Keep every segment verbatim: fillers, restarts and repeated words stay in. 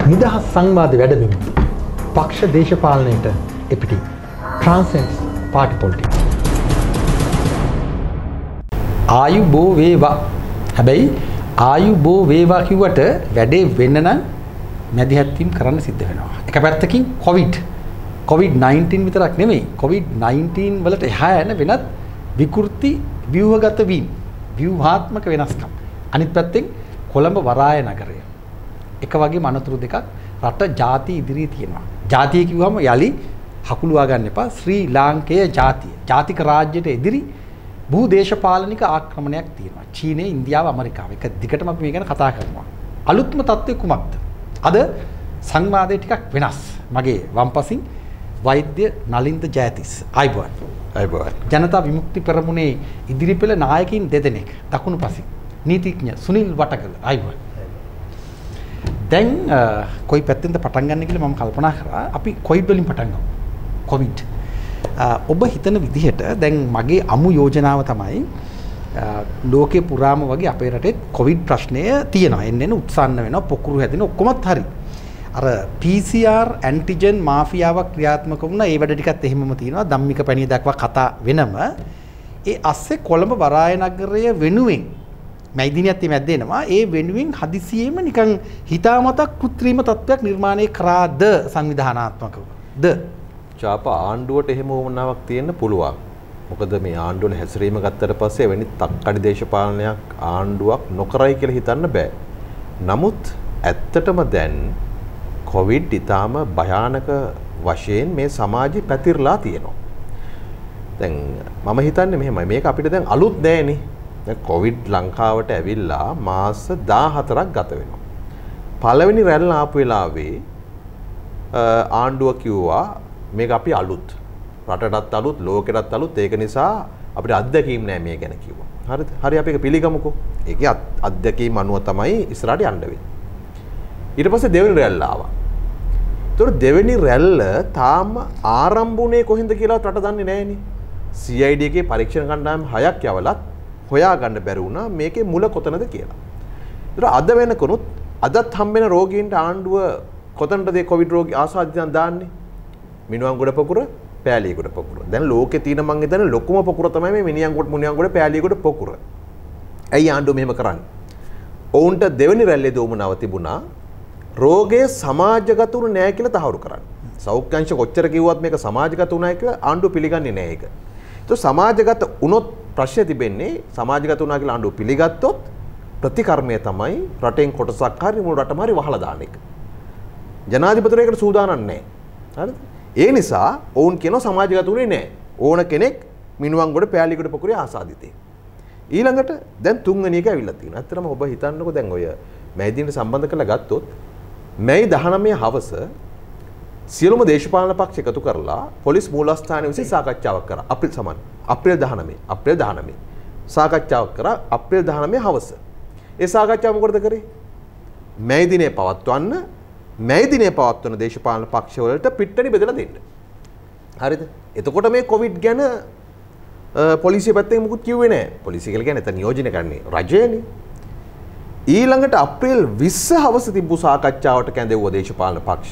නිදහස් සංවාද වැඩබිම පක්ෂ දේශපාලනයට එපිටි transcends party politics. ආයුබෝ වේවා. හැබැයි ආයුබෝ වේවා කිව්වට වැඩේ වෙන්න නම් මැදිහත් වීම කරන්න සිද්ධ වෙනවා. එක පැත්තකින් කොවිඩ් කොවිඩ් නයින්ටීන් විතරක් නෙමෙයි කොවිඩ් නයින්ටීන් වලට එහා යන වෙනත් විකෘති ව්‍යුහගත වීම ව්‍යුහාත්මක වෙනස්කම්. අනිත් පැත්තෙන් කොළඹ වරාය නගරය එක වගේ අනතුරු දෙකක් රට ජාති ඉදිරියේ තියෙනවා. ජාතිය කිව්වම යලි හකුලුවා ගන්න එපා. ශ්‍රී ලාංකේය ජාතිය. ජාතික රාජ්‍යයට එදිරි භූ දේශපාලනික ආක්‍රමණයක් තියෙනවා. චීනය, ඉන්දියාව, ඇමරිකාව. එක දිගටම අපි මේ ගැන කතා කරනවා. අලුත්ම තත්ත්වය කුමක්ද? අද සංවාදයේ ටිකක් වෙනස්. මගේ වම්පසින් වෛද්‍ය නලින්ද ජයතිස්. අයිබෝන්. අයිබෝන්. ජනතා විමුක්ති පෙරමුණේ ඉදිරිපෙළ නායකින් දෙදෙනෙක්. දකුණු පසින් නීතිඥ සුනිල් වටකල. අයිබෝන්. දැන් කොයි පැත්තෙන්ද පටන් ගන්න කියලා මම කල්පනා කරා. අපි කොවිඩ් වලින් පටන් ගමු. කොවිඩ්. ඔබ හිතන විදිහට දැන් මගේ අමු යෝජනාව තමයි ලෝකේ පුරාම වගේ අපේ රටෙත් කොවිඩ් ප්‍රශ්නය තියෙනවා. එන්න එන්න උත්සන්න වෙනවා, පොකුරු හැදෙන ඔක්කොමත් හරි. අර පී සී ආර් ඇන්ටිජන් මාෆියාවක් ක්‍රියාත්මක වුණා. ඒ වැඩ ටිකත් එහෙමම තියෙනවා. ධම්මික පැණිය දක්වා කතා වෙනම. ඒ අස්සේ කොළඹ වරාය නගරය වෙනුවෙන් මැදිනියත් මැද්ද එනවා. ඒ වෙනුවෙන් හදිසියෙම නිකන් හිතාමතා කෘත්‍රිම තත්ත්වයක් නිර්මාණය කරාද සංවිධානාත්මකවද? චාප ආණ්ඩුවට එහෙම වුණාවක් තියෙන්න පුළුවන්. මොකද මේ ආණ්ඩුවල හැසිරීම ගත්තට පස්සේ එවැනි තක්කඩි දේශපාලනයක් ආණ්ඩුවක් නොකරයි කියලා හිතන්න බෑ. නමුත් ඇත්තටම දැන් කොවිඩ් ඊටාම භයානක වශයෙන් මේ සමාජෙ පැතිරලා තියෙනවා. දැන් මම හිතන්නේ මෙහෙමයි. මේක අපිට දැන් අලුත් නෑනේ. දැන් කොවිඩ් ලංකාවට ඇවිල්ලා මාස දාහතරක් ගත වෙනවා. පළවෙනි රැල්ල ආපු වෙලාවේ ආණ්ඩුව කිව්වා මේක අපි අලුත්. රටටත් අලුත්, ලෝකෙටත් අලුත්. ඒක නිසා අපිට අත්දැකීම් නෑ මේ ගැන කිව්වා. හරිද? හරි අපි ඒක පිළිගමුකෝ. ඒකේ අත්දැකීම් අනුව තමයි ඉස්සරහට යන්න වෙන්නේ. ඊට පස්සේ දෙවෙනි රැල්ල ආවා. ඒතකොට දෙවෙනි රැල්ල තාම ආරම්භුනේ කොහෙන්ද කියලා රට දන්නේ නෑනේ. සී අයි ඩී එකේ පරීක්ෂණ කණ්ඩායම් හයක් යවලත් හොයාගන්න බැරි වුණා මේකේ මුල කොතනද කියලා. ඒතර අද වෙනකොනුත් අදත් හම්බෙන රෝගීන්ට ආණ්ඩුව කොතනද මේ කොවිඩ් රෝගී ආසාදිතයන් දාන්නේ? මිනුවන්ගොඩ පොකුර, පෑලියගොඩ පොකුර. දැන් ලෝකේ තියෙන මං හිතන්නේ ලොකුම පොකුර තමයි මේ මිනියන්ගොඩ මුනියන්ගොඩ පෑලියගොඩ පොකුර. ඇයි ආණ්ඩුව මෙහෙම කරන්නේ? ඔවුන්ට දෙවෙනි රැල්ලේ දෝමනාව තිබුණා රෝගය සමාජගත වුණ නෑ කියලා තහවුරු කරන්න. සෞඛ්‍ය අංශ කොච්චර කිව්වත් මේක සමාජගත වුණායි කියලා ආණ්ඩුව පිළිගන්නේ නෑ ඒක. ඒක සමාජගත වුණොත් ප්‍රශ්නේ තිබෙන්නේ සමාජගත වුණා කියලා ආණ්ඩුව පිළිගත්තොත් ප්‍රතිකර්මය තමයි රටෙන් කොටසක් හරි මුළු රටම හරි වහලා දාන එක. ජනාධිපතිවරයෙකුට සූදානම් නැහැ. හරිද? ඒ නිසා ඔවුන් කියනවා සමාජගත වුණේ නැහැ. ඕන කෙනෙක් මිනුවන්ගොඩ පෑලියගොඩ පොකුරේ ආසාදිතේ. ඊළඟට දැන් තුන්වෙනි එක ඇවිල්ලා තියෙනවා. ඇත්තටම ඔබ හිතන්නකෝ දැන් ඔය මැයිදිනට සම්බන්ධ කරලා ගත්තොත් මැයි දහනවය හවස සියලුම දේශපාලන පක්ෂ එකතු කරලා පොලිස් මූලස්ථානයේ විසින් සාකච්ඡාවක් කරා. අප්‍රේල් සමන් අප්‍රේල් දහනවය අප්‍රේල් දහනවය සාකච්ඡාවක් කරා අප්‍රේල් දහනවය හවස. ඒ සාකච්ඡාව මොකටද කරේ? මැයි දිනේ පවත්වන්න මැයි දිනේ පවත්වන දේශපාලන පක්ෂ වලට පිට්ටනි බෙදලා දෙන්න. හරිද? එතකොට මේ කොවිඩ් ගැන පොලිසිය පැත්තෙන් මුකුත් කිව්වේ නැහැ. පොලිසිය කියලා කියන්නේ එතන නියෝජනය කරන්නේ රජයනේ. ඊළඟට අප්‍රේල් විස්ස හවස තිබ්බු සාකච්ඡාවට කැඳෙව්ව දේශපාලන පක්ෂ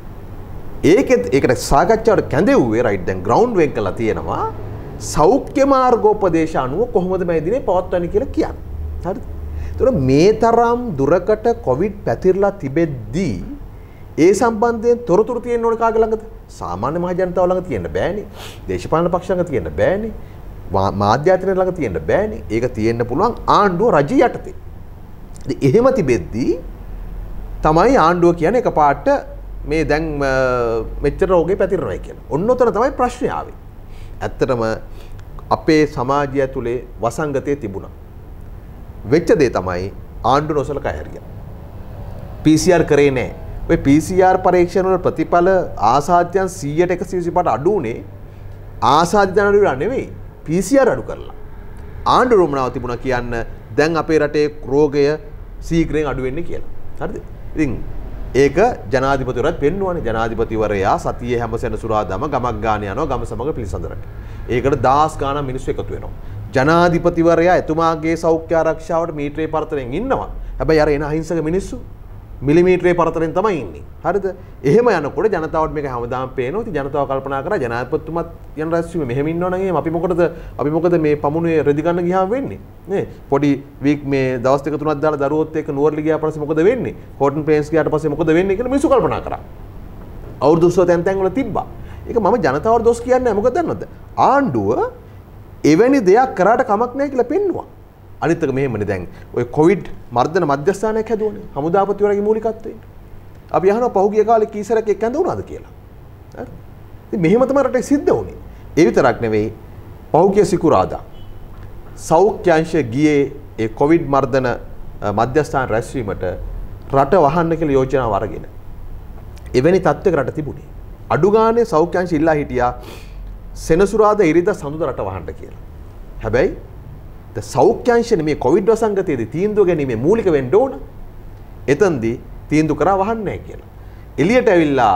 ඒකෙත් ඒකට සාකච්ඡාවට කැඳෙව්වේ රයිට් දැන් ග්‍රවුන්ඩ් වෙන් කරලා තියෙනවා සෞඛ්‍ය මාර්ගෝපදේශ අනුව කොහොමද මේ දිනේ පවත්වන්නේ කියලා කියන්නේ. හරිද? ඒතකොට මේ තරම් දුරකට කොවිඩ් පැතිරලා තිබෙද්දී ඒ සම්බන්ධයෙන් තොරතුරු තියෙන්න ඕන කාගේ ළඟද? සාමාන්‍ය මහ ජනතාව ළඟ තියෙන්න බෑනේ. දේශපාලන පක්ෂ ළඟ තියෙන්න බෑනේ. මාධ්‍ය ආයතන ළඟ තියෙන්න බෑනේ. ඒක තියෙන්න පුළුවන් ආණ්ඩුව රජය යටතේ. එහෙම තිබෙද්දී තමයි ආණ්ඩුව කියන්නේ එකපාරට මේ දැන් මෙච්චර රෝගේ පැතිරෙනවා කියලා. ඔන්න ඔතන තමයි ප්‍රශ්නේ ආවේ. ඇත්තටම අපේ සමාජය ඇතුලේ වසංගතය තිබුණා. වෙච්ච දේ තමයි ආණ්ඩුව නොසලකා හැරියා. පී සී ආර් කරේ නැහැ. ඔය පී සී ආර් පරීක්ෂණ වල ප්‍රතිඵල ආසාදිතයන් සීයට එකසිය විසිපහට අඩු උනේ ආසාදිතයන් අඩු වෙලා නෙවෙයි පී සී ආර් අඩු කරලා. ආණ්ඩුව රොමනාව තිබුණා කියන්න දැන් අපේ රටේ රෝගය සීඝ්‍රයෙන් අඩු වෙන්නේ කියලා. හරිද? ඉතින් ඒක ජනාධිපතිවරයාත් පෙන්වුවානේ. ජනාධිපතිවරයා සතියේ හැම සෙනසුරාදාම ගමක් ගාන යනවා ගම සමග පිළිසඳරට. ඒකට දහස් ගාණක් මිනිස්සු එකතු වෙනවා. ජනාධිපතිවරයා එතුමාගේ සෞඛ්‍ය ආරක්ෂාවට මීටරේ පරතරෙන් ඉන්නවා. හැබැයි අර එන අහිංසක මිනිස්සු මිලිමීටරේ පරතරෙන් තමයි ඉන්නේ. හරිද? එහෙම යනකොට ජනතාවට මේක හැමදාම පේනවා. ඉතින් ජනතාව කල්පනා කරා ජනාධිපතිතුමත් යන රැස්වීම මෙහෙම ඉන්නවනම් එහෙම අපි මොකටද අපි මොකද මේ පමුණුවේ රෙදි ගන්න ගියාම වෙන්නේ? නේ? පොඩි වීක් මේ දවස් දෙක තුනක් දාලා දරුවොත් එක්ක නුවරලි ගියා පස්සේ මොකද වෙන්නේ? හොටන් පේන්ස් ගියාට පස්සේ මොකද වෙන්නේ කියලා මිනිස්සු කල්පනා කරා. අවුරුදු උත්සව තැන් තැන් වල තිබ්බා. ඒක මම ජනතාවට දොස් කියන්නේ නැහැ. මොකද දන්නවද? ආණ්ඩුව එවැනි දෙයක් කරාට කමක් නැහැ කියලා පෙන්නුවා. අනිත් එක මෙහෙමනේ දැන් ඔය කොවිඩ් මර්ධන මධ්‍යස්ථානයක් හැදුවනේ. හමුදාපතිවරයාගේ මූලිකත්වයෙන්. අපි අහනවා පහුගිය කාලේ කීසරක් එක්ක ඇඳුණාද කියලා. හරි. ඉතින් මෙහෙම තමයි රටේ සිද්ධ වුනේ. ඒ විතරක් නෙවෙයි පහුගිය සිකුරාදා සෞඛ්‍ය අංශය ගියේ ඒ කොවිඩ් මර්ධන මධ්‍යස්ථාන රැස්වීමට රට වහන්න කියලා යෝජනාව අරගෙන. එවැනි තත්ත්වයක රට තිබුණේ. අඩු ගානේ සෞඛ්‍ය අංශය ඉල්ලා හිටියා සෙනසුරාදා ඉරිදා සඳුදා රට වහන්න කියලා. හැබැයි ද සෞඛ්‍ය අංශනේ මේ කොවිඩ් වසංගතයේදී තීන්දුව ගැනීමේ මූලික වෙන්න ඕන. එතෙන්දී තීන්දුව කරා වහන්නේ නැහැ කියලා. එළියට ඇවිල්ලා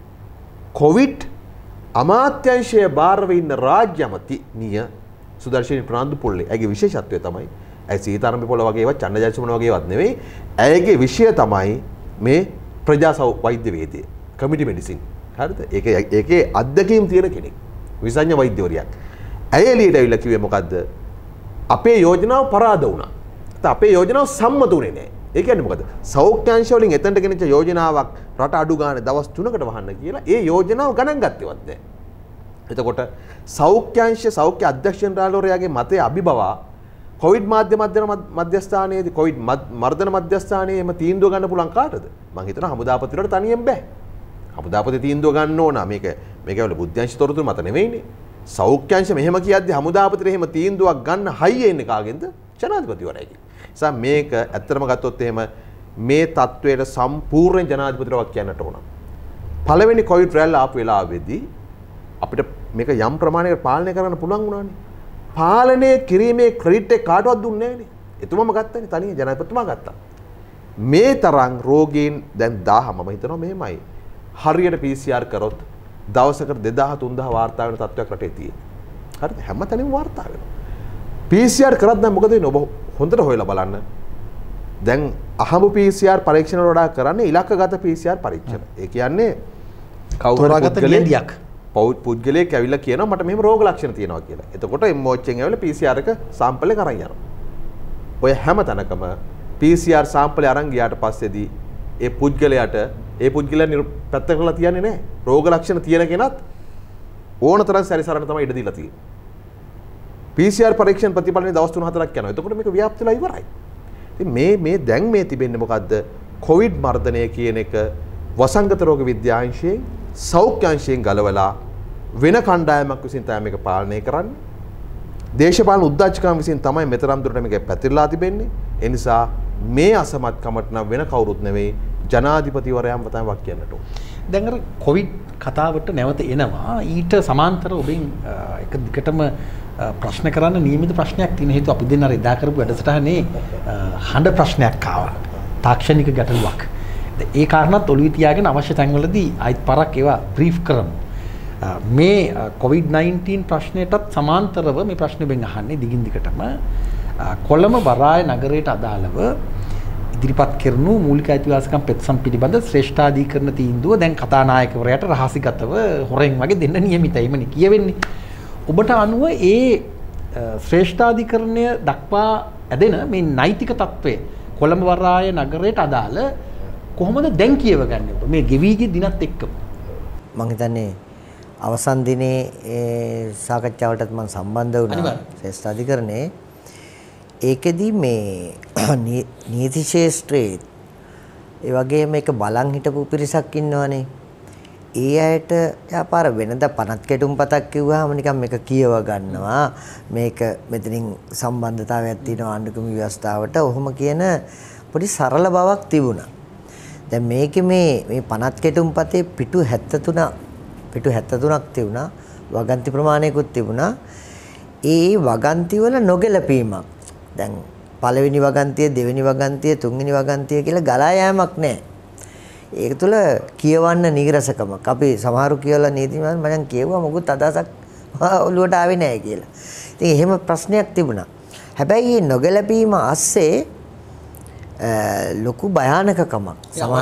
කොවිඩ් අමාත්‍යංශයේ බාරව ඉන්න රාජ්‍ය අමාත්‍යනිය සුදර්ශනී ප්‍රනාන්දු පොල්ලේ. ඇගේ විශේෂත්වය තමයි ඇයි සීතාරම්භ පොළ වගේ ඒවා චන්න ජයසුමන වගේ ඒවත් නෙවෙයි. ඇයගේ විෂය තමයි මේ ප්‍රජා වෛද්‍ය වේදය. කමිටි මෙඩිසින්. හරිද? ඒක ඒකේ අත්දැකීම් තියෙන කෙනෙක්. විසඤ්ඤ වෛද්‍යවරියක්. ඇය එළියට ඇවිල්ලා කිව්වේ මොකද්ද? අපේ යෝජනාව පරාද වුණා. අපේ යෝජනාව සම්මත වුණේ නැහැ. ඒ කියන්නේ මොකද? සෞඛ්‍ය අංශ වලින් එතනට ගෙනිච්ච යෝජනාවක් රට අඩු ගානේ දවස් තුනකට වහන්න කියලා ඒ යෝජනාව ගණන් ගත්තේවත් නැහැ. එතකොට සෞඛ්‍ය අංශ සෞඛ්‍ය අධ්‍යක්ෂ ජනරාලවරයාගේ මතය අභිබවා කොවිඩ් මාධ්‍ය මධ්‍යස්ථානයේදී කොවිඩ් මර්ධන මධ්‍යස්ථානයේ එම තීන්දුව ගන්න පුළුවන් කාටද? මම හිතනවා හමුදාපතිවරට තනියෙන් බෑ. හමුදාපති තීන්දුව ගන්න ඕන. මේක මේක වල බුද්ධාංශ තොරතුරු මත නෙවෙයිනේ. සෞඛ්‍ය අංශ මෙහෙම කියද්දි හමුදාපතිට එහෙම තීන්දුවක් ගන්න හයිය එන්නේ කාගෙන්ද? ජනාධිපතිවරයාගෙන්. නිසා මේක ඇත්තටම ගත්තොත් එහෙම මේ තත්වයට සම්පූර්ණ ජනාධිපතිවරයාවක් කියන්නට ඕන. පළවෙනි කොවිඩ් රැල්ල ආපු වෙලාවේදී අපිට මේක යම් ප්‍රමාණයකට පාලනය කරන්න පුළුවන් වුණානේ. පාලනය කිරීමේ ක්‍රෙඩිට් එක කාටවත් දුන්නේ නැහැනේ. එතුමම ගත්තනේ තනියෙන් ජනාධිපතිතුමා ගත්තා. මේ තරම් රෝගීන් දැන් දහය මම හිතනවා මෙහෙමයි. හරියට පී සී ආර් කරොත් දවසකට දෙදාහ තුන්දාහ වාර්තා වෙන තත්ත්වයක් රටේ තියෙනවා. හරිද? හැමතැනම වාර්තා වෙනවා. පී සී ආර් කරත් දැන් මොකද වෙන්නේ? ඔබ හොඳට හොයලා බලන්න. දැන් අහඹ පී සී ආර් පරීක්ෂණ වල වඩා කරන්නේ ඉලක්කගත පී සී ආර් පරීක්ෂණ. ඒ කියන්නේ කවුරුහරි ලියන්ඩියක්. පුද්ගලයෙක් ඇවිල්ලා කියනවා මට මෙහෙම රෝග ලක්ෂණ තියෙනවා කියලා. එතකොට එම් ඕ එච් එකෙන් ඇවිල්ලා පී සී ආර් එක සාම්පල් එක අරන් යනවා. ඔය හැම තැනකම පී සී ආර් සාම්පල් අරන් ගියාට පස්සේදී ඒ පුද්ගලයාට ඒ පුද්ගලයා පැත්ත කරලා තියන්නේ නැහැ. රෝග ලක්ෂණ තියෙන කෙනත් ඕන තරම් සැරිසරන තමයි ඉඩ දීලා තියෙන්නේ. පී සී ආර් පරීක්ෂණ ප්‍රතිඵලනේ දවස් තුන හතරක් යනවා. එතකොට මේක ව්‍යාප්ත වෙලා ඉවරයි. ඉතින් මේ මේ දැන් මේ තිබෙන්නේ මොකද්ද? කොවිඩ් මර්ධනය කියන එක වසංගත රෝග විද්‍යාංශයෙන් සෞඛ්‍ය අංශයෙන් ගලවලා වෙන කණ්ඩායමක් විසින් තමයි මේක පාලනය කරන්නේ. දේශපාලන උද්දච්චකම් විසින් තමයි මෙතරම් දුරට මේක පැතිරලා තිබෙන්නේ. ඒ නිසා මේ අසමත්කමට නම් වෙන කවුරුත් නෙවෙයි ජනාධිපතිවරයාම තමයි වක් කියන්නට ඕන. දැන් අර කොවිඩ් කතාවට නැවත එනවා. ඊට සමාන්තර ඔබෙන් එක දිගටම ප්‍රශ්න කරන්න නියමිත ප්‍රශ්නයක් තියෙන හේතුව අපි දෙන්න අර එදා කරපු වැඩසටහනේ හඬ ප්‍රශ්නයක් ආවා. තාක්ෂණික ගැටලුවක්. ඒ කාරණාත් ඔළුවේ තියාගෙන අවශ්‍ය තැන්වලදී ආයිත් පරක් ඒවා බ්‍රීෆ් කරමු. මේ කොවිඩ් නයින්ටීන් ප්‍රශ්නයටත් සමාන්තරව මේ ප්‍රශ්නේ බෙන් අහන්නේ දිගින් දිගටම කොළඹ වරාය නගරයට අදාළව ඉදිරිපත් කරනු මූලික අයිතිවාසිකම් පෙත්සම් පිළිබඳ ශ්‍රේෂ්ඨාධිකරණ තීන්දුව දැන් කතානායකවරයාට රහසිගතව හොරෙන් වගේ දෙන්න නියමිතයි. එමනේ කියවෙන්නේ. ඔබට අනුව ඒ ශ්‍රේෂ්ඨාධිකරණය දක්වා ඇදෙන මේ නෛතික තත්ත්වය කොළඹ වරාය නගරයට අදාළ කොහොමද දැන් කියවගන්නේ ඔබ මේ ගෙවි ගිය දිනත් එක්කම? මම හිතන්නේ අවසන් දිනේ ඒ සාකච්ඡාවලටත් මම සම්බන්ධ වුණා ශ්‍රේෂ්ඨාධිකරණේ. ඒකෙදි මේ නීති ශාස්ත්‍රයේ ඒ වගේම එක බලන් හිටපු පිරිසක් ඉන්නවනේ. ඒ අයට යාපාර වෙනද පනත් කෙටුම්පතක් කිව්වහම නිකන් මේක කියව ගන්නවා. මේක මෙතනින් සම්බන්ධතාවයක් තියෙනවා ආණ්ඩුක්‍රම ව්‍යවස්ථාවට. ඔහොම කියන පොඩි සරල බවක් තිබුණා. දැන් මේකේ මේ මේ පනත් කෙටුම්පතේ පිටු හැත්තෑ තුන පිටු හැත්තෑ තුනක් තිබුණා. වගන්ති ප්‍රමාණයකුත් තිබුණා. ඒ වගන්ති වල නොගැලපීමක්. දැන් පළවෙනි වගන්තිය, දෙවෙනි වගන්තිය, තුන්වෙනි වගන්තිය කියලා ගලා යෑමක් නැහැ. ඒක තුල කියවන්න නීරසකමක්. අපි සමහරු කියලා නීතිමන් මම කියුවා මොකුත් අදහසක් ඔළුවට ආවේ නැහැ කියලා. ඉතින් එහෙම ප්‍රශ්නයක් තිබුණා. හැබැයි මේ නොගැලපීම ASCII ලොකු භයානකකමක්.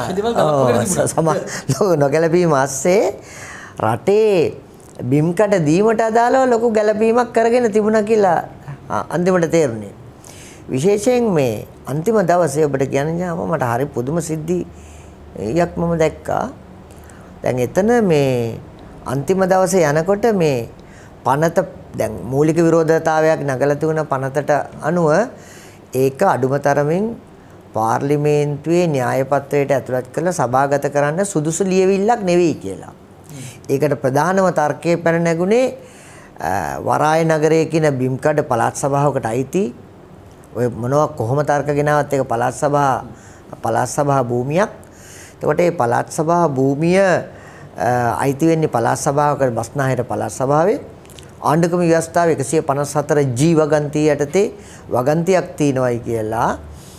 සම නොගැලපීම ASCII රටේ බිම්කට දීමට අදාළව ලොකු ගැළපීමක් කරගෙන තිබුණා කියලා අන්තිමට තේරුණේ. විශේෂයෙන් මේ අන්තිම දවසේ ඔබට කියන්නාම මට හරි පුදුම සිද්ධියක් මම දැක්කා. දැන් එතන මේ අන්තිම දවසේ යනකොට මේ පනත දැන් මූලික විරෝධතාවයක් නගලා තිබුණ පනතට අනුව ඒක අඩුම තරමින් පාර්ලිමේන්තුවේ න්‍යාය පත්‍රයට ඇතුළත් කරලා සභාගත කරන්න සුදුසු ලියවිල්ලක් නෙවෙයි කියලා. ඒකට ප්‍රධානම තර්කයේ පැන නැගුණේ වරාය නගරයේ කියන බිම්කඩ පළාත් සභාවකට අයිති ඔය මොනවා කොහොම තර්ක ගෙනාවත් ඒක පළාත් සභා පළාත් සභා භූමියක්. එතකොට මේ පළාත් සභා භූමිය අයිති වෙන්නේ පළාත් සභාවකට බස්නාහිර පළාත් සභාවේ ආණ්ඩුක්‍රම ව්‍යවස්ථාව එකසිය පනස් හතර ජී වගන්තිය යටතේ වගන්තියක් තියෙනවායි කියලා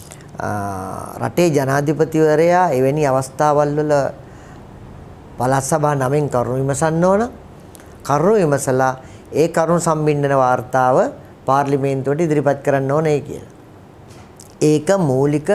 රටේ ජනාධිපතිවරයා එවැනි අවස්ථාවල් වල පළාත් සභා නමින් කරුණු විමසන්න ඕන. කරුණු විමසලා ඒ කරුණු සම්බින්දන වාර්තාව පාර්ලිමේන්තුවට ඉදිරිපත් කරන්න ඕනේ කියලා. ඒක මූලික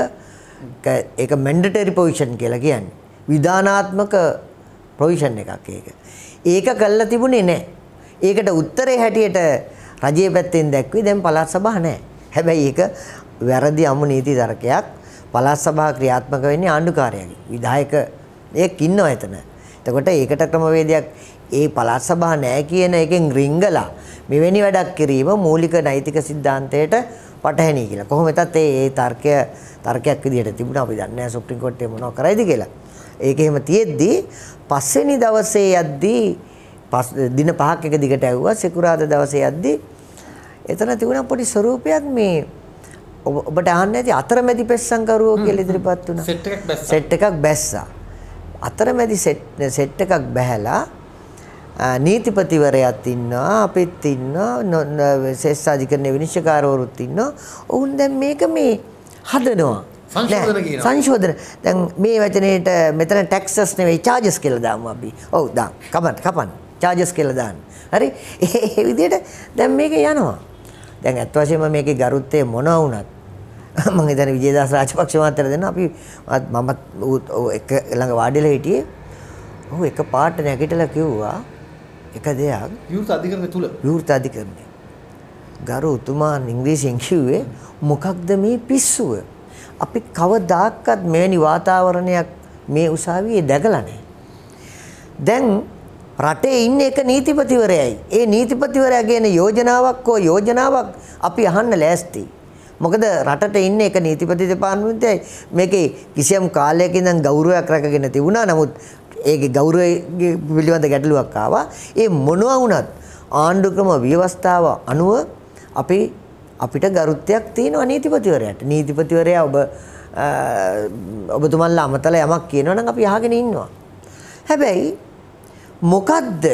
ඒක මැන්ඩටරි පොසිෂන් කියලා කියන්නේ. විධානාත්මක ප්‍රොවිෂන් එකක් ඒක. ඒක කළා තිබුණේ නැහැ. ඒකට උත්තරේ හැටියට රජයේ පැත්තෙන් දැක්වි දැන් පළාත් සභා නැහැ. හැබැයි ඒක වැරදි අමු නීති තර්කයක්. පළාත් සභා ක්‍රියාත්මක වෙන්නේ ආණ්ඩුකාරයාගේ. විධායක එක් ඉන්නවා එතන. එතකොට ඒකට ක්‍රමවේදයක් ඒ පළාත් සභා නැහැ කියන එකෙන් රිංගලා මෙවැනි වැඩක් කිරීම මූලික නෛතික સિદ્ધාන්තයට පටහැනි කියලා. කොහොම වෙතත් ඒ ඒ තර්කය තර්කයක් විදිහට තිබුණා. අපි දන්නේ නැහැ සුප්‍රීම කෝර්ටේ මොනව කරයිද කියලා. ඒක එහෙම තියෙද්දි පස්වෙනි දවසේ යද්දී දින පහක් එක දිගට ඇව්වා. සිකුරාදා දවසේ යද්දී එතන තිබුණා පොඩි ස්වරූපයක් මේ ඔබට අහන්න ඇති අතරමැදි පෙස්සන්කරුවෝ කියලා ඉදිරිපත් වුණා. සෙට් එකක් බැස්සා. සෙට් එකක් බැස්සා. අතරමැදි සෙට් එකක් බැහැලා නීතිපතිවරයාත් ඉන්නවා අපිත් ඉන්නවා සෙස් අධිකරණයේ විනිශ්චයකාරවරුත් ඉන්නවා. ඔවුන් දැන් මේක මේ හදනවා. සංශෝධන කියනවා. සංශෝධන. දැන් මේ වචනේට මෙතන ටැක්සස් නෙවෙයි චාර්ජස් කියලා දාමු අපි. ඔව් දාන්න. කපන්න කපන්න. චාර්ජස් කියලා දාන්න. හරි? ඒ විදිහට දැන් මේක යනවා. දැන් අත් වශයෙන්ම මේකේ ගරුත්වය මොනවා වුණත් මම හිතන්නේ විජේදාස රාජපක්ෂ මහත්තයා දෙන්න අපි මම එක ළඟ වාඩිලා හිටියේ. ඔව් එක පාට නැගිටලා කිව්වා එක දෙයක් විවෘත අධිකරණය තුල විවෘත අධිකරණය ගරු උතුමා ඉංග්‍රීසියෙන් කිව්වේ මොකක්ද මේ පිස්සුව අපි කවදාකවත් මෙවැනි වාතාවරණයක් මේ උසාවියේ දැකලා නැහැ. දැන් රටේ ඉන්න එක නීතිපතිවරයයි. ඒ නීතිපතිවරයා කියන යෝජනාවක් හෝ යෝජනාවක් අපි අහන්න ලෑස්ති. මොකද රටට ඉන්න එක නීතිපති දෙපාර්තමේන්තුවයි මේකේ කිසියම් කාලයක ඉඳන් ගෞරවයක් රැකගෙන තිබුණා. නමුත් ඒකේ ගෞරවය පිළිබඳ ගැටලුවක් ආවා. ඒ මොනවා වුණත් ආණ්ඩුක්‍රම ව්‍යවස්ථාව අනුව අපි අපිට ගරුත්වයක් තියෙනවා නීතිපතිවරයාට. නීතිපතිවරයා ඔබ ඔබතුමන්ලා අමතලා යමක් කියනවා නම් අපි අහගෙන ඉන්නවා. හැබැයි මොකද්ද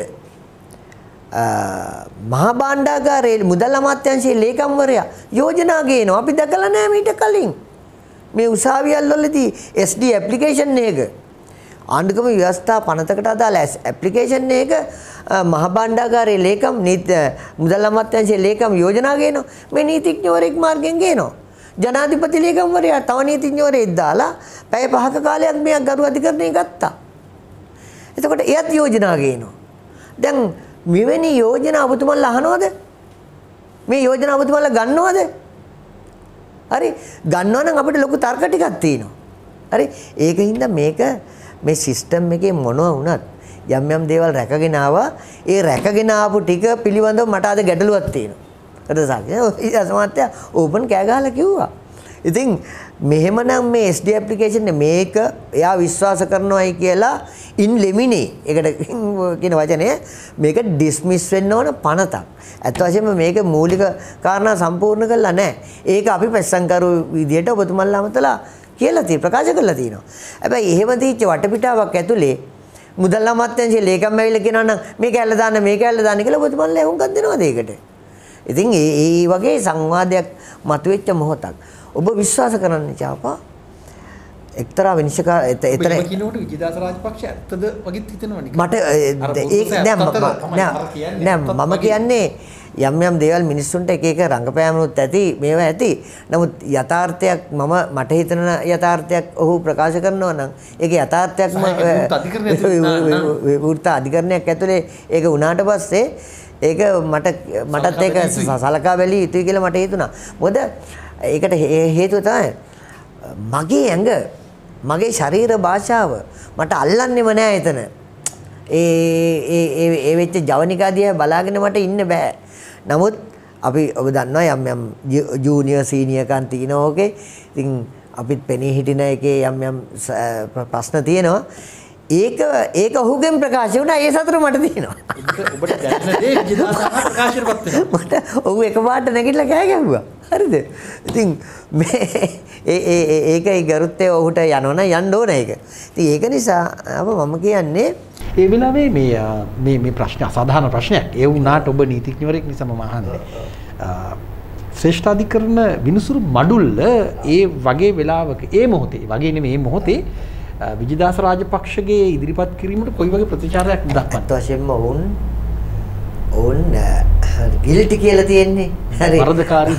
මහා භාණ්ඩාගාරයේ මුදල් අමාත්‍යාංශයේ ලේකම්වරයා යෝජනා ගේනවා. අපි දැකලා නැහැ මීට කලින්. මේ උසාවියල් වලදී එස් ඩී ඇප්ලිකේෂන් එක ආණ්ඩුක්‍රම ව්‍යවස්ථා පනතකට අදාළ ඇප්ලිකේෂන් එක මහා භාණ්ඩාගාරයේ ලේකම් මුදල් අමාත්‍යාංශයේ ලේකම් යෝජනා ගේනවා. මේ නීතිඥවරයෙක් මාර්ගෙන් ගේනවා. ජනාධිපති ලේකම්වරයා තව නීතිඥවරයෙක් දාලා පැය පහක කාලයක් මෙයා ගරු අධිකරණය ගත්තා. එතකොට එයත් යෝජනා ගේනවා. දැන් මෙවැනි යෝජනා ඔබතුමන්ලා අහනවද? මේ යෝජනා ඔබතුමන්ලා ගන්නවද? හරි ගන්නවා නම් අපිට ලොකු තර්ක ටිකක් තියෙනවා. හරි ඒකින්ද මේක මේ සිස්ටම් එකේ මොනවා වුණත් යම් යම් දේවල් රැකගෙන ආවා. ඒ රැකගෙන ආපු ටික පිළිබඳව මට අද ගැටලුවක් තියෙනවා. හරිද සාකච්ඡා? ඔය අසමාත්‍ය ඕපන් කෑ ගහලා කිව්වා. ඉතින් මෙහෙමනම් මේ එස් ඩී ඇප්ලිකේෂන් මේක එයා විශ්වාස කරනවායි කියලා ඉන් ලෙමිනේ ඒකට කියන වචනේ මේක ඩිස්මිස් වෙන්න ඕන පනතක්. අත් වශයෙන්ම මේක මූලික කාරණා සම්පූර්ණ කරලා නැහැ. ඒක අපි පැස්සන්කරු විදියට ඔබතුමන්ලා අමතලා කියලා තියෙන ප්‍රකාශ කරලා තියෙනවා. හැබැයි එහෙම දීච්ච වටපිටාවක් ඇතුලේ මුදල් අමාත්‍යාංශයේ ලේකම් ඇවිල්ලා කියනවා නම් මේක ඇල්ල දාන්න මේක ඇල්ල දාන්න කියලා ඔබතුමන්ලා එහුම්කම් දෙනවද ඒකට? ඉතින් ඒ ඒ වගේ සංවාදයක් මතුවෙච්ච මොහොතක්. ඔබ විශ්වාස කරන්න චාපා එක්තරා විනිශ්චයකාර එතන කිනෝට විජේදාස රාජපක්ෂ ඇත්තද වගේත් හිතෙනවා නිකන් මට ඒක නෑ නෑ මම කියන්නේ යම් යම් දේවල් මිනිස්සුන්ට එක එක රංගපෑමනුත් ඇති මේවා ඇති. නමුත් යථාර්ථයක් මම මට හිතන යථාර්ථයක් ඔහු ප්‍රකාශ කරනවා නම් ඒක යථාර්ථයක්ම වෘත්ත අධිකරණයක් ඇතුලේ ඒක වුණාට පස්සේ ඒක මට මටත් ඒක සලකා බැලිය යුතුයි කියලා මට හිතුණා. මොකද ඒකට හේතුව තමයි මගේ ඇඟ මගේ ශරීර භාෂාව මට අල්ලන්නේම නෑ එතන. ඒ ඒ ඒ වෙච්ච ජවනිකා දිහා බලාගෙන මට ඉන්න බෑ. නමුත් අපි ඔබ දන්නවා යම් යම් ජූනියර් සීනියර් කන් තියෙනවා ඕකේ. ඉතින් අපිත් පෙනී හිටින එකේ යම් යම් ප්‍රශ්න තියෙනවා. ඒක ඒක ඔහුගෙන් ප්‍රකාශ වුණා. ඒ සතුට මට තියෙනවා. ඔබට දැනෙන දේ විජිදාසහා ප්‍රකාශයටපත් වෙනවා. මට ඔහු එකපාරට නැගිටලා කෑ ගැහුවා. හරිද? ඉතින් මේ ඒ ඒ ඒකයි ගරුත්වය ඔහුට යනවනම් යන්න ඕන ඒක. ඉතින් ඒක නිසා අප මම කියන්නේ ඒ වෙලාවේ මේ මේ මේ ප්‍රශ්න අසාධාරණ ප්‍රශ්නයක්. ඒ වුණාට ඔබ නීතිඥවරයෙක් නිසා මම අහන්නේ. ශ්‍රේෂ්ඨාධිකරණ විනිසුරු මඩුල්ල ඒ වගේ වෙලාවක ඒ මොහොතේ වගේ නෙමෙයි මේ මොහොතේ විජිදාස රාජපක්ෂගේ ඉදිරිපත් කිරීමට කොයි වගේ ප්‍රතිචාරයක් දක්වන්නද? අත් වශයෙන්ම වුන් වුන් ගිල්ටි කියලා තියෙන්නේ. හරි. වරදකාරී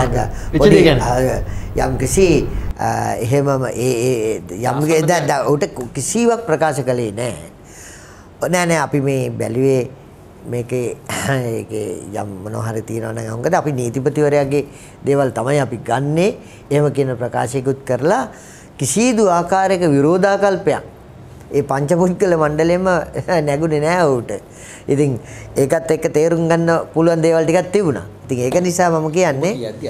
යම් කිසි එහෙමම ඒ යම් ගේ උට කිසිවක් ප්‍රකාශ කළේ නැහැ. නෑ නෑ අපි මේ බැලුවේ මේකේ ඒකේ යම් මොනවා හරි තියෙනවා නම් මොකද අපි නීතිපතිවරයාගේ දේවල් තමයි අපි ගන්නෙ. එහෙම කියන ප්‍රකාශයකුත් කරලා කිසිදු ආකාරයක විරෝධාකල්පයක් ඒ පංචපුද්ගල මණ්ඩලෙම නැගුණේ නෑ උට. ඉතින් ඒකත් එක්ක තේරුම් ගන්න පුළුවන් දේවල් ටිකක් තිබුණා. ඉතින් ඒක නිසා මම කියන්නේ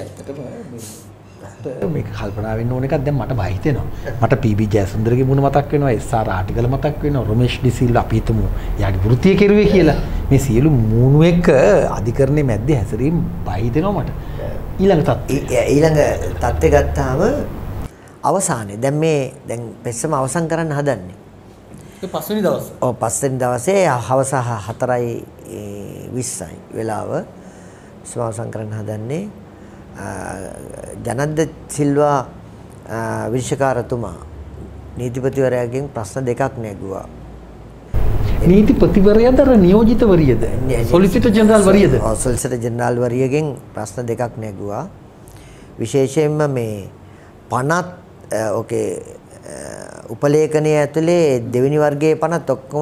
මේක කල්පනා වෙන්න ඕන එකක් දැන් මට බය හිතෙනවා. මට පී.බී. ජයසුන්දරගේ මුණ මතක් වෙනවා, එස්.ආර්. ආටිගල මතක් වෙනවා, රොමේෂ් ඩිසිල්වා අපි හිතමු යාගේ වෘත්තිය කෙරුවේ කියලා. මේ සියලු මූණු එක්ක අධිකරණයේ මැද්දේ හැසිරීම බය හිතෙනවා මට. ඊළඟ තත්ත්වය ඊළඟ තත්ත්වය ගත්තාම අවසානයේ දැන් මේ දැන් පෙස්සම අවසන් කරන්න හදන්නේ. ඒ පස්වෙනි දවසේ. ඔව් පස්වෙනි දවසේ හවස හතරයි විස්සයි වෙලාව අවසන් කරන්න හදන්නේ. ජනද්ද සිල්වා විනිශ්චයකාරතුමා නීතිපතිවරයාගෙන් ප්‍රශ්න දෙකක් නැගුවා. නීතිපතිවරයාද නියෝජිතවරියද? Solicitor general වරියද? ඔව් සොලිසිටර් ජෙනරාල් වරියගෙන් ප්‍රශ්න දෙකක් නැගුවා. විශේෂයෙන්ම මේ පනත් ඕකේ උපලේඛනයේ ඇතුලේ දෙවෙනි වර්ගයේ පනත් ඔක්කොම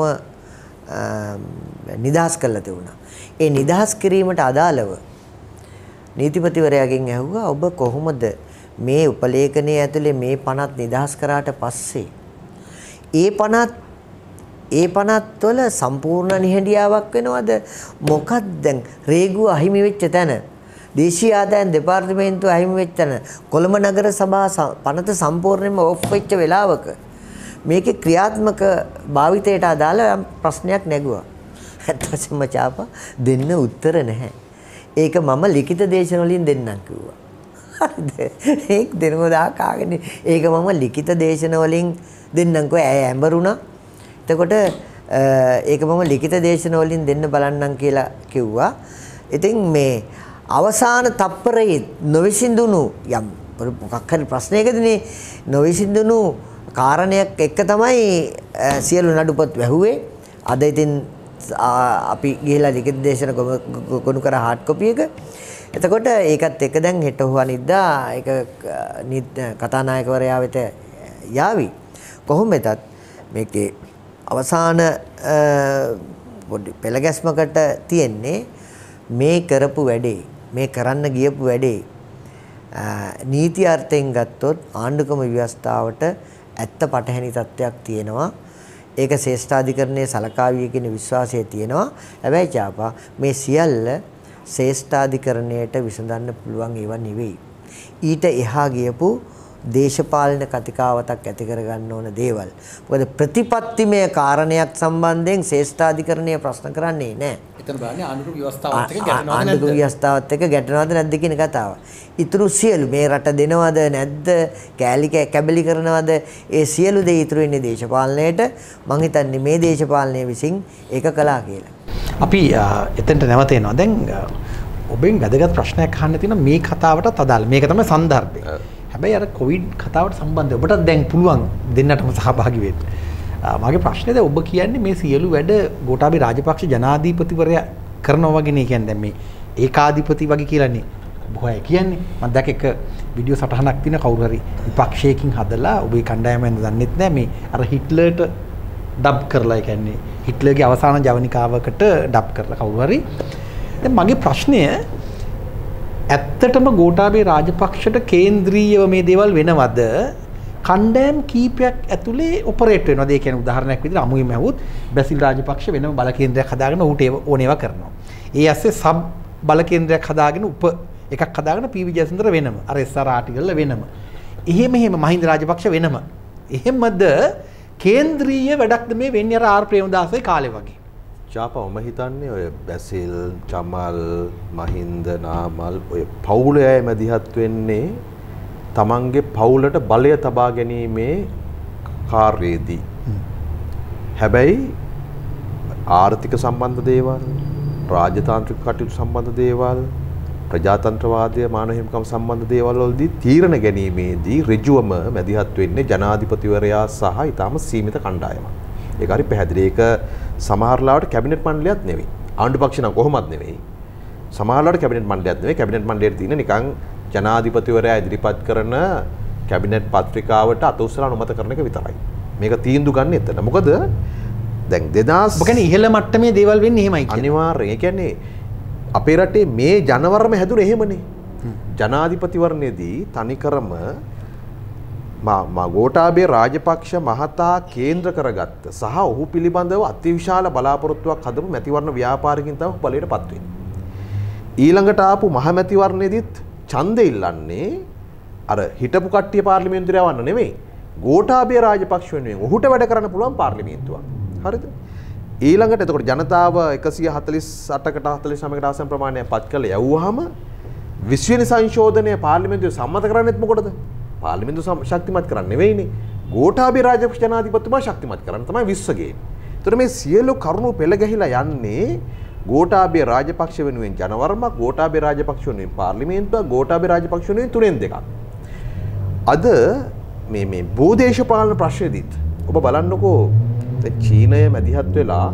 නිදහස් කරලා තිබුණා. ඒ නිදහස් කිරීමට අදාළව නීතිපතිවරයාගෙන් ඇහුවා ඔබ කොහොමද මේ උපලේඛනයේ ඇතුලේ මේ පනත් නිදහස් කරාට පස්සේ ඒ පනත් ඒ පනත් වල සම්පූර්ණ නිහඬියාවක් වෙනවද මොකක්ද දැන් රේගුව අහිමි වෙච්ච තැන දේශීය ආදායම් දෙපාර්තමේන්තුව අහිමි වෙච්ච තැන කොළඹ නගර සභාව පනත සම්පූර්ණයෙන්ම ඔෆ් වෙච්ච වෙලාවක මේකේ ක්‍රියාත්මක භාවිතයට අදාළ ප්‍රශ්නයක් නැගුවා. ඇත්තටම චාපා දෙන්න උත්තර නැහැ. ඒක මම ලිඛිත දේශන වලින් දෙන්නම් කිව්වා. හරිද? ඒක දෙනම දාකාගෙන ඒක මම ලිඛිත දේශන වලින් දෙන්නම් කිව්වා. ඇය ඇඹරුණා. එතකොට ඒක මම ලිඛිත දේශන වලින් දෙන්න බලන්නම් කියලා කිව්වා. ඉතින් මේ අවසාන තප්පරයේ නොවිසඳුණු යම් මොකක් හරි ප්‍රශ්නයකදීනේ නොවිසඳුණු කාරණයක් එක්ක තමයි සියලු නඩුපත් වැහුවේ. අද ඉතින් අපි ගිහිලා ලිඛිත දේශන ගොනු කර හાર્ඩ් කොපි එක. එතකොට ඒකත් එක දැන් හෙට හොවනිද්දා ඒක කතානායකවරයා වෙත යාවි. කොහොම වෙතත් මේකේ අවසාන පොඩි පෙළගැස්මකට තියෙන්නේ මේ කරපු වැඩේ මේ කරන්න ගියපු වැඩේ නීති අර්ථයෙන් ගත්තොත් ආණ්ඩුක්‍රම ව්‍යවස්ථාවට ඇත්ත පටහැනි තත්ත්වයක් තියෙනවා. ඒක ශ්‍රේෂ්ඨාධිකරණයේ සලකාවිය කියන විශ්වාසය තියෙනවා. හැබැයි චාපා මේ සියල්ල ශ්‍රේෂ්ඨාධිකරණයට විසඳන්න පුළුවන් ඒවා නෙවෙයි. ඊට එහා ගියපු දේශපාලන කතිකාවතක් ඇති කරගන්න ඕන දේවල්. මොකද ප්‍රතිපත්තිමය කාරණයක් සම්බන්ධයෙන් ශ්‍රේෂ්ඨාධිකරණය ප්‍රශ්න කරන්නේ නැහැ. එතන බලන්නේ ආණ්ඩුක්‍රම ව්‍යවස්ථාවත් එක්ක ගැටෙනවද නැද්ද? ආණ්ඩුක්‍රම ව්‍යවස්ථාවත් එක්ක ගැටෙනවද නැද්ද කියන කතාව. ඊතුරු සියලු මේ රට දෙනවද නැද්ද? කෑලි කැබලි කරනවද? ඒ සියලු දේ ඊතුරු වෙන්නේ දේශපාලනයට. මං හිතන්නේ මේ දේශපාලනය විසින් ඒක කළා කියලා. අපි එතනට නැවත එනවා. දැන් ඔබෙන් වැදගත් ප්‍රශ්නයක් අහන්න තියෙනවා මේ කතාවටත් අදාළ. මේක තමයි සන්දර්භය. හැබැයි අර කොවිඩ් කතාවට සම්බන්ධව ඔබටත් දැන් පුළුවන් දෙන්නටම සහභාගී වෙන්න. මගේ ප්‍රශ්නේ දැන් ඔබ කියන්නේ මේ සියලු වැඩ ගෝඨාභය රාජපක්ෂ ජනාධිපතිවරයා කරනවා වගේ නේ කියන්නේ දැන් මේ ඒකාධිපති වගේ කියලානේ බොහෝ කියන්නේ. මම දැක එක වීඩියෝ සටහනක් තියෙන කවුරු හරි විපක්ෂයකින් හදලා ඔබේ කණ්ඩායමෙන් දන්නෙත් නැහැ මේ අර හිට්ලර්ට ඩබ් කරලා ඒ කියන්නේ හිට්ලර්ගේ අවසාන ජවනිකාවකට ඩබ් කරලා කවුරු හරි. දැන් මගේ ප්‍රශ්නය ඇත්තටම ගෝඨාභය රාජපක්ෂට කේන්ද්‍රීයව මේ දේවල් වෙනවද? කණ්ඩායම් කීපයක් ඇතුලේ ඔපරේට් වෙනවද? ඒ කියන්නේ උදාහරණයක් විදිහට අමුයිම ඇහුවොත් බැසිල් රාජපක්ෂ වෙනම බල කේන්ද්‍රයක් හදාගෙන ඌට ඕන ඒවා කරනවා. ඒ ඇස්සේ සබ් බල කේන්ද්‍රයක් හදාගෙන උප එකක් හදාගෙන පී විජයසුන්දර වෙනම අර එස් ආර් ආටිකල් වෙනම. එහෙම එහෙම මහින්ද රාජපක්ෂ වෙනම. එහෙමද කේන්ද්‍රීය වැඩක්ද මේ වෙන්නේ අර ආර් ප්‍රේමදාසගේ කාලේ වගේ? චාපා මම හිතන්නේ ඔය බැසිල්, චමල්, මහින්ද, නාමල් ඔය පවුලේ අය මැදිහත් වෙන්නේ තමන්ගේ පවුලට බලය තබා ගැනීමේ කාර්යයේදී. හැබැයි ආර්ථික සම්බන්ධ දේවල්, රාජතාන්ත්‍රික කටයුතු සම්බන්ධ දේවල්, ප්‍රජාතන්ත්‍රවාදය, මානව හිමිකම් සම්බන්ධ දේවල් වලදී තීරණ ගැනීමේදී ඍජුවම මැදිහත් වෙන්නේ ජනාධිපතිවරයා සහ ඊටම සීමිත කණ්ඩායමක්. ඒක හරි පැහැදිලි. ඒක සමහර ලාවට කැබිනට් මණ්ඩලයක් නෙවෙයි. ආණ්ඩු පක්ෂ නම් කොහොමත් නෙවෙයි. සමහර ලාවට කැබිනට් මණ්ඩලයක් නෙවෙයි. කැබිනට් මණ්ඩලයේ තියෙන නිකන් ජනාධිපතිවරයා ඉදිරිපත් කරන කැබිනට් පත්‍රිකාවට අත උස්සලා අනුමත කරන එක විතරයි. මේක තීන්දුව ගන්න එතන. මොකද දැන් දෙදාස් ඔබ කියන්නේ ඉහළ මට්ටමේ දේවල් වෙන්නේ එහෙමයි කියන්නේ. අනිවාර්යයෙන්. ඒ කියන්නේ අපේ රටේ මේ ජනවරම හැදුනේ එහෙමනේ. ජනාධිපතිවරණයේදී තනිකරම මා ගෝඨාභය රාජපක්ෂ මහතා කේන්ද්‍ර කරගත්ත සහ ඔහු පිළිබඳව අතිවිශාල බලාපොරොත්තුවක් හදපු මැතිවරණ ව්‍යාපාරිකින් තමයි බලයට පත් වෙන්නේ. ඊළඟට ආපු මහ මැතිවරණයේදීත් ඡන්දෙ ඉල්ලන්නේ අර හිටපු කට්ටිය පාර්ලිමේන්තුවට යවන්න නෙමෙයි. ගෝඨාභය රාජපක්ෂ වෙනුවෙන් ඔහුට වැඩ කරන්න පුළුවන් පාර්ලිමේන්තුවක්. හරිද? ඊළඟට එතකොට ජනතාව එකසිය හතළිස් අටකට හතළිස් නවයකට ආසන්න ප්‍රමාණයක් පත් කළ යවුවාම විස්ස වෙනි සංශෝධනය පාර්ලිමේන්තුවේ සම්මත කරන්නෙත් මොකටද? පාර්ලිමේන්තුව ශක්තිමත් කරන්න නෙවෙයිනේ. ගෝඨාභය රාජපක්ෂ ජනාධිපතිතුමා ශක්තිමත් කරන්න තමයි විස්ස ගේන්නේ. ඒතර මේ සියලු කරුණු පෙළ ගැහිලා යන්නේ ගෝඨාභය රාජපක්ෂ වෙනුවෙන් ජනවර්ම, ගෝඨාභය රාජපක්ෂ වෙනුවෙන් පාර්ලිමේන්තුව, ගෝඨාභය රාජපක්ෂ වෙනුවෙන් තුනෙන් දෙකක්. අද මේ මේ භූදේශපාලන ප්‍රශ්නෙදිත් ඔබ බලන්නකෝ දැන් චීනය මැදිහත් වෙලා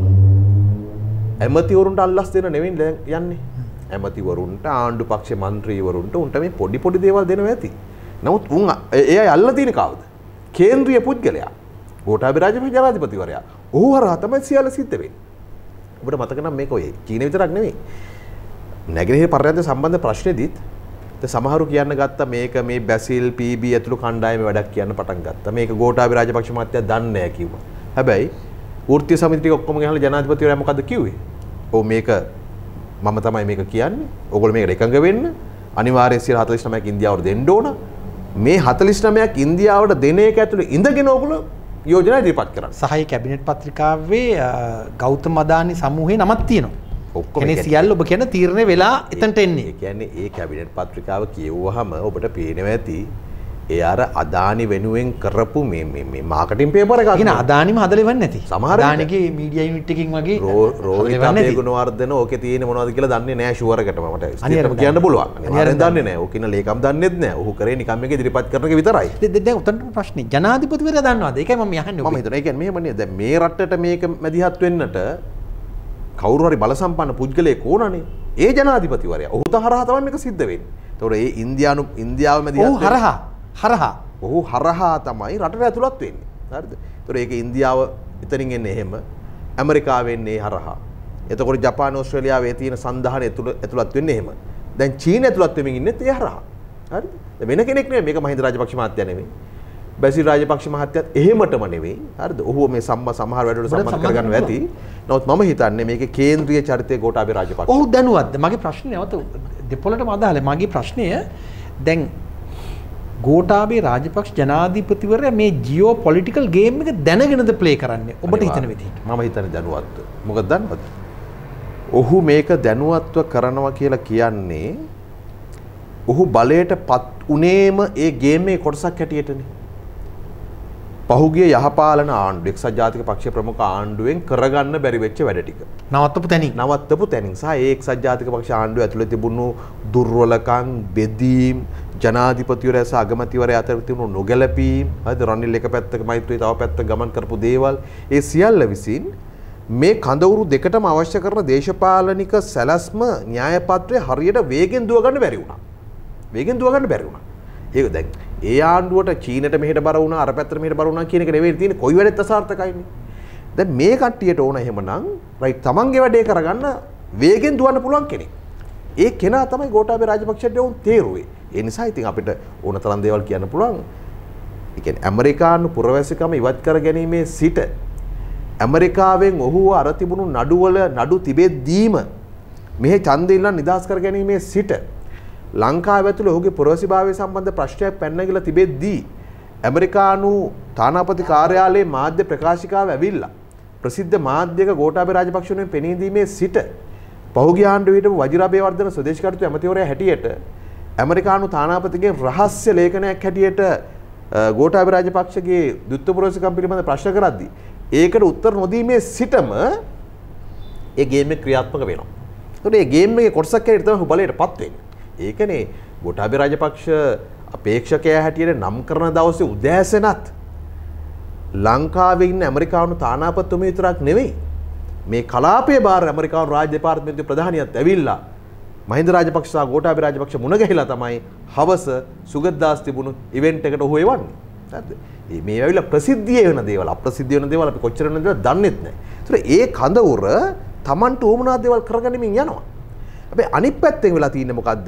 ඇමතිවරුන්ට අල්ලස් දෙන්න නෙවෙයි යන්නේ. ඇමතිවරුන්ට, ආණ්ඩු පක්ෂ മന്ത്രിවරුන්ට උන්ට මේ පොඩි පොඩි දේවල් දෙනවා ඇති. නමුත් උන් ඒ අය අල්ලලා තියෙන කවුද? කේන්ද්‍රීය පුද්ගලයා. ගෝඨාභය රාජපක්ෂ ජනාධිපතිවරයා. ඔහු හරහා තමයි සියල්ල සිද්ධ වෙන්නේ. ඔබට මතක නම් මේක ඔය චීන විතරක් නෙවෙයි. නැගෙනහිර පර්යන්ත සම්බන්ධ ප්‍රශ්නේදීත් සමහරු කියන්න ගත්තා මේක මේ බැසිල් පීබී ඇතුළු කණ්ඩායමේ වැඩක් කියන්න පටන් ගත්තා. මේක ගෝඨාභය රාජපක්ෂ මහත්තයා දන්නේ නැහැ කිව්වා. හැබැයි වෘත්තීය සමිති ටික ඔක්කොම ගහලා ජනාධිපතිවරයා මොකද්ද කිව්වේ? ඔව් මේක මම තමයි මේක කියන්නේ. ඕගොල්ලෝ මේකට එකඟ වෙන්න. අනිවාර්යයෙන් සියයට හතළිස් නවයක් ඉන්දියාවට දෙන්න ඕන. මේ හතළිස් නවයක් ඉන්දියාවට දෙන එක ඇතුළේ ඉඳගෙන ඕගොල්ලෝ යෝජනා ඉදිරිපත් කරන්න. සහයි කැබිනට් පත්‍රිකාවේ ගෞතම අදානි සමූහයේ නමක් තියෙනවා. ඔක්කොම එනේ සියල්ල ඔබ කියන තීරණය වෙලා එතනට එන්නේ. ඒ කියන්නේ ඒ කැබිනට් පත්‍රිකාව කියවුවාම ඔබට පේනවා ඇති ඒ අර අදානි වෙනුවෙන් කරපු මේ මේ මේ මාකටිං පේපර් එකක්. කියන අදානිම හදලා ඉවන්නේ නැති. සමහර අදානිගේ මීඩියා යුනිට් එකකින් වගේ රෝහිත අපේ ගුණවර්ධන ඕකේ තියෙන්නේ මොනවද කියලා දන්නේ නැහැ ෂුවර් එකටම මට ස්ථිරව කියන්න පුළුවන්. අනිවාර්යෙන් දන්නේ නැහැ. ඕක ඉන්න ලේකම් දන්නේත් නැහැ. ඔහු කරේ නිකම් මේක ඉදිරිපත් කරන එක විතරයි. දැන් උතන්ට ප්‍රශ්නේ ජනාධිපතිවරයා දන්නවද? ඒකයි මම යහන්නේ. මම හිතනවා ඒ කියන්නේ මෙහෙම නේද? දැන් මේ රටට මේක මැදිහත් වෙන්නට කවුරු හරි බල සම්පන්න පුද්ගලයෙක් ඕනනේ. ඒ ජනාධිපතිවරයා. ඔහු තරහා තමයි මේක සිද්ධ වෙන්නේ. ඒතකොට ඒ ඉන්දියානු ඉන්දියාව මැදිහත් ඔහු හරහා හරහා ඔහු හරහා තමයි රටට ඇතුළත් වෙන්නේ. හරිද? ඒතකොට ඒක ඉන්දියාව එතනින් එන්නේ එහෙම. ඇමරිකාවෙන් එන්නේ හරහා. එතකොට ජපාන ඕස්ට්‍රේලියාවේ තියෙන සංධානය ඇතුළත් වෙන්නේ එහෙම. දැන් චීන ඇතුළත් වෙමින් ඉන්නෙත් ඒ හරහා. හරිද? වෙන කෙනෙක් නෙමෙයි. මේක මහින්ද රාජපක්ෂ මහත්තයා නෙමෙයි. බැසිල් රාජපක්ෂ මහත්තයත් එහෙමටම නෙවෙයි. හරිද? ඔහු මේ සම්ම සමහර වැඩවලට සම්බන්ධ කරගන්නවා ඇති. නමුත් මම හිතන්නේ මේකේ කේන්ද්‍රීය චරිතය ගෝඨාභය රාජපක්ෂ. ඔහු දැනුවත්ද? මගේ ප්‍රශ්නේ නැවත දෙපොළටම අදාළයි. මගේ ප්‍රශ්නය දැන් ගෝඨාභය රාජපක්ෂ ජනාධිපතිවරයා මේ ජියෝ පොලිටිකල් ගේම් එක දැනගෙනද ප්ලේ කරන්නේ? ඔබට හිතන විදිහට. මම හිතන්නේ දැනුවත්ව. මොකද දන්නවද? ඔහු මේක දැනුවත්ව කරනවා කියලා කියන්නේ ඔහු බලයට පත් උනේම ඒ ගේමේ කොටසක් හැටියටනේ. පහුගිය යහපාලන ආණ්ඩුව එක්සත් ජාතික පක්ෂ ප්‍රමුඛ ආණ්ඩුවෙන් කරගන්න බැරි වෙච්ච වැඩ ටික නවත්තපු තැනින් නවත්තපු තැනින් සහ ඒ එක්සත් ජාතික පක්ෂ ආණ්ඩුව ඇතුළේ තිබුණු දුර්වලකම් බෙදීම් ජනාධිපතිවරයා සහ අගමැතිවරයා අතර තිබුණු නොගැලපීම් හරිද රනිල් එක පැත්තක මෛත්‍රී තව පැත්තක ගමන් කරපු දේවල් ඒ සියල්ල විසින් මේ කඳවුරු දෙකටම අවශ්‍ය කරන දේශපාලනික සැලැස්ම න්‍යාය පත්‍රය හරියට වේගෙන් දුව ගන්න බැරි වුණා. වේගෙන් දුව ගන්න බැරි වුණා. ඒක දැන් ඒ ආණ්ඩුවට චීනට මෙහෙට බර වුණා අර පැත්තට මෙහෙට බර වුණා කියන එක නෙවෙයි තියෙන්නේ. කොයි වැඩෙත් අසාර්ථකයිනේ. දැන් මේ කට්ටියට ඕන එහෙමනම් රයිට් තමන්ගේ වැඩේ කරගන්න වේගෙන් දුවන්න පුළුවන් කෙනෙක්. ඒ කෙනා තමයි ගෝඨාභය රාජපක්ෂට වුන් තේරුවේ. ඒ නිසා ඉතින් අපිට ඕන තරම් දේවල් කියන්න පුළුවන්. ඒ කියන්නේ ඇමරිකානු පුරවැසිකම ඉවත් කර ගැනීමේ සිට ඇමරිකාවෙන් ඔහුව අර තිබුණු නඩුවල නඩු තිබෙද්දීම මෙහි ඡන්දය ඉල්ලන් නිදහස් කර ගැනීමේ සිට ලංකාව ඇතුළේ ඔහුගේ පුරවැසිභාවය සම්බන්ධ ප්‍රශ්නයක් පැනනගිලා තිබෙද්දී ඇමරිකානු තානාපති කාර්යාලයේ මාධ්‍ය ප්‍රකාශිකාව ඇවිල්ලා ප්‍රසිද්ධ මාධ්‍යක ගෝඨාභය රාජපක්ෂ වෙනුවෙන් පෙනී දීමේ සිට පහුගිය ආණ්ඩුවේ හිටපු වජිරාභයවර්ධන ස්වදේශීකරත්ව ඇමතිවරයා හැටියට ඇමරිකානු තානාපතිගේ රහස්‍ය ලේඛනයක් හැටියට ගෝඨාභය රාජපක්ෂගේ දුත්ත පුරවැසිකම් පිළිබඳ ප්‍රශ්න කරද්දී ඒකට උත්තර නොදීමේ සිටම ඒ ගේම් එක ක්‍රියාත්මක වෙනවා. ඒකට මේ ගේම් එකේ කොටසක් හැටියට තමයි බලයටපත් වෙන්නේ. ඒකනේ ගෝඨාභය රාජපක්ෂ අපේක්ෂකයා හැටියට නම් කරන දවසේ උදෑසනත් ලංකාවේ ඉන්න ඇමරිකානු තානාපතිතුමිය විතරක් නෙවෙයි මේ කලාපයේ බාර ඇමරිකානු රාජ්‍ය දෙපාර්තමේන්තුවේ ප්‍රධානියත් ඇවිල්ලා මහින්ද රාජපක්ෂ සහ ගෝඨාභය රාජපක්ෂ මුණ ගැහිලා තමයි හවස සුගතදාස් තිබුණු ඉවෙන්ට් එකට ඔහු එවන්නේ. හරිද? මේ ඇවිල්ලා ප්‍රසිද්ධිය වෙන දේවල් අප්‍රසිද්ධිය වෙන දේවල් අපි කොච්චර වෙනද දන්නෙත් නැහැ. ඒතර ඒ කඳවුර Tamanට උවමනා දේවල් කරගනිමින් යනවා. හැබැයි අනිත් පැත්තෙන් වෙලා තියෙන්නේ මොකද්ද?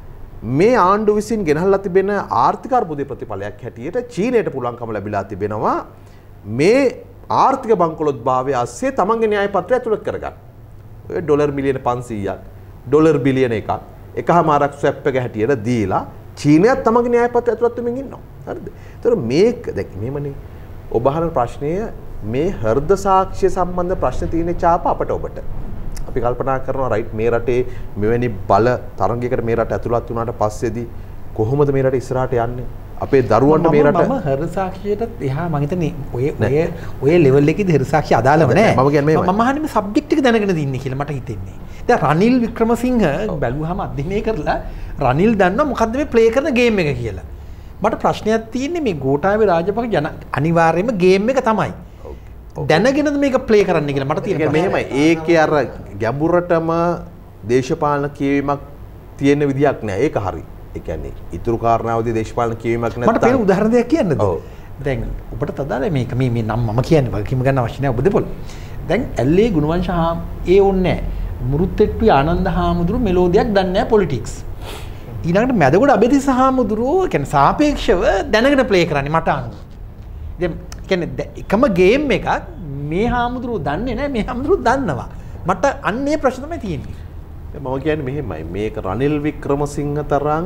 මේ ආණ්ඩුව විසින් ගෙනහල්ලා තිබෙන ආර්ථික අර්බුදයේ ප්‍රතිඵලයක් හැටියට චීනයට පුළුවන්කම ලැබිලා තිබෙනවා මේ ආර්ථික බංකොලොත් භාවය ASCII තමන්ගේ න්‍යාය පත්‍රය ඇතුළත් කරගන්න. ඔය ඩොලර් මිලියන පන්සීයක් ඩොලර් බිලියන එකක් එකහමාරක් ස්වැප් එක හැටියට දීලා චීනයත් තමන්ගේ න්‍යාය පත්‍රය ඇතුළත් වෙමින් ඉන්නවා. හරිද? ඒතර මේක දැන් මෙහෙමනේ ඔබ අහන ප්‍රශ්නය මේ හෘද සාක්ෂිය සම්බන්ධ ප්‍රශ්න තියෙන ඡාප අපට ඔබට. අපි කල්පනා කරනවා රයිට් මේ රටේ මෙවැනි බල තරංගයකට මේ රට ඇතුළත් වුණාට පස්සේදී කොහොමද මේ රට ඉස්සරහට යන්නේ? අපේ දරුවන්ට මේ රට මම හෘද සාක්ෂියටත් එහා මම හිතන්නේ ඔය ඔය ඔය ලෙවල් එකේදී හෘද සාක්ෂිය අදාළව නෑ. මම කියන්නේ මේ මම අහන්නේ මේ සබ්ජෙක්ට් එක දැනගෙන දින්නේ කියලා මට හිතෙන්නේ. දැන් රනිල් වික්‍රමසිංහ බැලුවාම අධ්‍යයනය කරලා රනිල් දන්නවා මොකද්ද මේ ප්ලේ කරන ගේම් එක කියලා. මට ප්‍රශ්නයක් තියෙන්නේ මේ ගෝඨාභය රාජපක්ෂ ජන අනිවාර්යයෙන්ම ගේම් එක තමයි. දැනගෙනද මේක ප්ලේ කරන්න කියලා මට තියෙනවා. මෙහෙමයි ඒකේ අර ගැඹුරටම දේශපාලන කියවීමක් තියෙන විදියක් නෑ. ඒක හරි. ඒ කියන්නේ ඊතුරු කාරණාවදී දේශපාලන කියවීමක් නැත්නම් මට පේන උදාහරණ දෙයක් කියන්නද? දැන් ඔබට තදාලා මේක මේ මේ නම් මම කියන්නේ වගකීම ගන්න අවශ්‍ය නෑ ඔබ දෙපොළ. දැන් ඇල්ලේ ගුණවංශ හා ඒ ඕනේ නෑ. මුරුත්තෙට්ටුවේ ආනන්ද හාමුදුරු මෙලෝදියක් දන්නේ නෑ පොලිටික්ස්. ඊළඟට මැදගොඩ අබේතිස්ස හාමුදුරුවෝ කියන්නේ සාපේක්ෂව දැනගෙන ප්ලේ කරන්නේ මට අනුව. දැන් කියන්නේ එකම ගේම් එකක් මේ හාමුදුරුවෝ දන්නේ නැහැ මේ හාමුදුරුවෝ දන්නවා. මට අන්නේ ප්‍රශ්න තමයි තියෙන්නේ. මම කියන්නේ මෙහෙමයි මේක රනිල් වික්‍රමසිංහ තරම්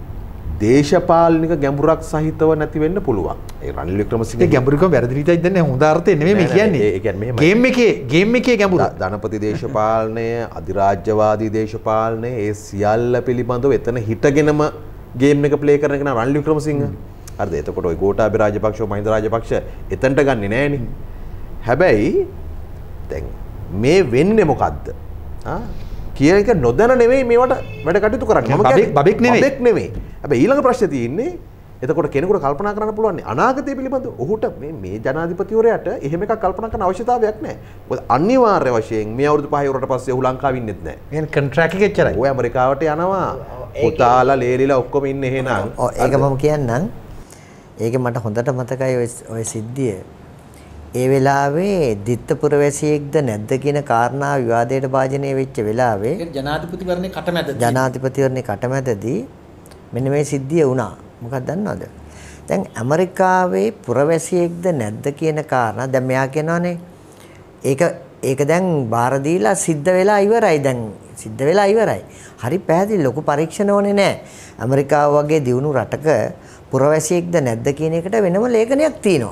දේශපාලනික ගැඹුරක් සහිතව නැති වෙන්න පුළුවන්. ඒ රනිල් වික්‍රමසිංහ ඒ ගැඹුරකම වැරදි විදිහට දැන් හොඳ අර්ථය නෙමෙයි මේ කියන්නේ. ඒ කියන්නේ මෙහෙමයි. ගේම් එකේ ගේම් එකේ ගැඹුර. ධනපති දේශපාලනය, අධිරාජ්‍යවාදී දේශපාලනය ඒ සියල්ල පිළිබඳව එතන හිටගෙනම ගේම් එක ප්ලේ කරන කෙනා රනිල් වික්‍රමසිංහ. හරිද? එතකොට ওই ගෝඨාභය රාජපක්ෂ මහින්ද රාජපක්ෂ එතනට ගන්නෙ නෑනේ. හැබැයි දැන් මේ වෙන්නේ මොකද්ද? ආ කියන එක නොදැන නෙවෙයි මේවට වැඩ කටයුතු කරන්නේ. මම කියන්නේ බබෙක් නෙවෙයි. බබෙක් නෙවෙයි. හැබැයි ඊළඟ ප්‍රශ්නේ තියෙන්නේ එතකොට කෙනෙකුට කල්පනා කරන්න පුළුවන් අනාගතය පිළිබඳව ඔහුට මේ මේ ජනාධිපතිවරයාට එහෙම එකක් කල්පනා කරන්න අවශ්‍යතාවයක් නැහැ. මොකද අනිවාර්ය වශයෙන් මේ අවුරුදු පහේ වරට පස්සේ ඔහු ලංකාවේ ඉන්නෙත් නැහැ. يعني කොන්ට්‍රැක්ට් එක එච්චරයි. ඔය ඇමරිකාවට යනවා. පුතාලා ලේලිලා ඔක්කොම ඉන්නේ එහෙනම්. ඔව් ඒක මම කියන්නම්. ඒක මට හොඳට මතකයි ඔය ඔය සිද්ධිය. ඒ වෙලාවේ දිත්තපුර වැසියෙක්ද නැද්ද කියන කාරණා විවාදයට භාජනය වෙච්ච වෙලාවේ ජනාධිපතිවරණේ කටමැද ජනාධිපතිවරණේ කටමැදදී මෙන්න මේ සිද්ධිය වුණා. මොකක්ද දන්නවද? දැන් ඇමරිකාවේ පුරවැසියෙක්ද නැද්ද කියන කාරණා දැන් මෙයා කියනවානේ ඒක ඒක දැන් බාර දීලා සිද්ධ වෙලා ඉවරයි. දැන් සිද්ධ වෙලා ඉවරයි. හරි පැහැදිලි ලොකු පරීක්ෂණ ඕනේ නැහැ. ඇමරිකාව වගේ දියුණු රටක පුරවැසියෙක්ද නැද්ද කියන එකට වෙනම ලේඛනයක් තියෙනවා.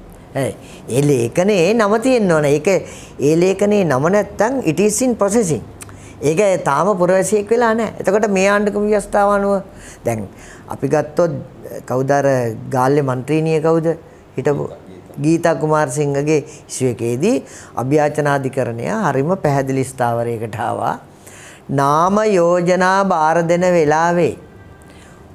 ඒ ලේඛනේ නම තියෙන්න ඕන. ඒක ඒ ලේඛනේ නම නැත්තම් it is in processing. ඒක තාම පුරවැසියෙක් වෙලා නැහැ. එතකොට මේ ආණ්ඩුක්‍රම ව්‍යවස්ථාව අනුව දැන් අපි ගත්තොත් කවුද අර ගාල්ලේ മന്ത്രിනිය කවුද? හිටපු ගීතා කුමාරසිංහගේ ඉස්වේකේදී අභ්‍යාචනාධිකරණය හරිම පැහැදිලි ස්ථාවරයකට ආවා. නාම යෝජනා බාර දෙන වෙලාවේ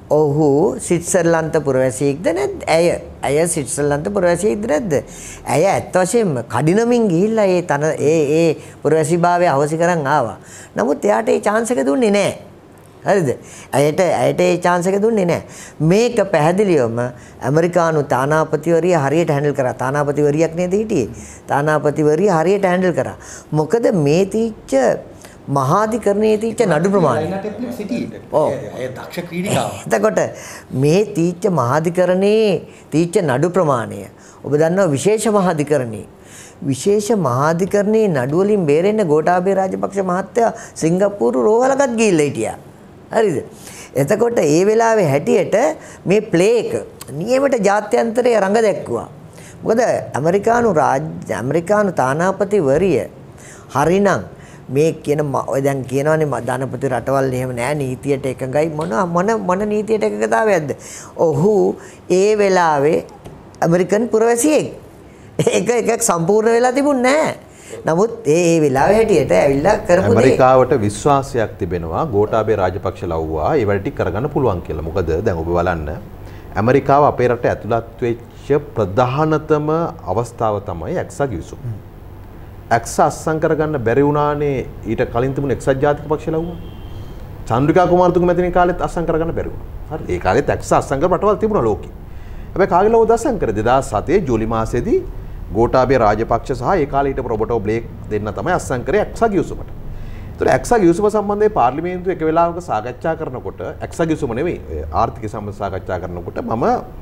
ඔහු ස්විට්සර්ලන්ත පුරවැසියෙක්ද නැද්ද? ඇය ඇය ස්විට්සර්ලන්ත පුරවැසියෙක්ද නැද්ද? ඇය ඇත්ත වශයෙන්ම කඩිනමින් ගිහිල්ලා ඒ තන ඒ ඒ පුරවැසිභාවය අවසි කරන් ආවා. නමුත් එයාට ඒ chance එක දුන්නේ නැහැ. හරිද? ඇයට ඇයට ඒ chance එක දුන්නේ නැහැ. මේක පැහැදිලිවම ඇමරිකානු තානාපතිවරිය හරියට හැන්ඩල් කරා. තානාපතිවරියක් නේද හිටියේ? තානාපතිවරිය හරියට හැන්ඩල් කරා. මොකද මේ තීච්ච මහාධිකරණයේ තීච්ච නඩු ප්‍රමාණය. ඔව්. ඒ දක්ෂ ක්‍රීඩිකාව. එතකොට මේ තීච්ච මහාධිකරණයේ තීච්ච නඩු ප්‍රමාණය ඔබ දන්නවා විශේෂ මහාධිකරණයේ විශේෂ මහාධිකරණයේ නඩු වලින් බේරෙන්න ගෝඨාභය රාජපක්ෂ මහත්තයා සිංගප්පූරු රෝහලකට ගිහිල්ලා හිටියා. හරිද? එතකොට ඒ වෙලාවේ හැටියට මේ ප්ලේ එක නියමට ජාත්‍යන්තරයේ රඟ දැක්වුවා. මොකද ඇමරිකානු රාජ්‍ය ඇමරිකානු තානාපතිවරිය හරිනම් මේ කියන ඔය දැන් කියනවානේ ධනපති රටවල් එහෙම නෑ නීතියට එකඟයි මොන මොන මොන නීතියට එකඟතාවයක්ද? ඔහු ඒ වෙලාවේ ඇමරිකන් පුරවැසියෙක්. ඒක එකක් සම්පූර්ණ වෙලා තිබුණේ නෑ. නමුත් ඒ ඒ වෙලාවේ හැටියට ඇවිල්ලා කරපු දේ ඇමරිකාවට විශ්වාසයක් තිබෙනවා ගෝඨාභය රාජපක්ෂ ලව්වා ඒ වැඩ ටික කරගන්න පුළුවන් කියලා. මොකද දැන් ඔබ බලන්න ඇමරිකාව අපේ රට ඇතුළත් වෙච්ච ප්‍රධානතම අවස්ථාව තමයි එක්සත් ගිවිසුම. එක්සත් අත්සන් කරගන්න බැරි වුණානේ ඊට කලින් තිබුණ එක්සත් ජාතික පක්ෂ ලව්වා. චන්ද්‍රිකා කුමාරතුංග මැතිණි කාලෙත් අත්සන් කරගන්න බැරි වුණා. හරි. ඒ කාලෙත් එක්සත් අත්සන් කර රටවල් තිබුණා ලෝකේ. හැබැයි කාගේ ලව්වද අත්සන් කරේ? දෙදාස් හතේ ජූලි මාසෙදී ගෝඨාභය රාජපක්ෂ සහ ඒ කාලේ හිටපු රොබර්ටෝ බ්ලේක් දෙන්න තමයි අත්සන් කරේ එක්සත් ගිවිසුමට. ඒතර එක්සත් ගිවිසුම සම්බන්ධයෙන් පාර්ලිමේන්තුවේ එක වෙලාවක සාකච්ඡා කරනකොට එක්සත් ගිවිසුම නෙවෙයි ආර්ථික සම්බන්ධ සාකච්ඡා කරනකොට මම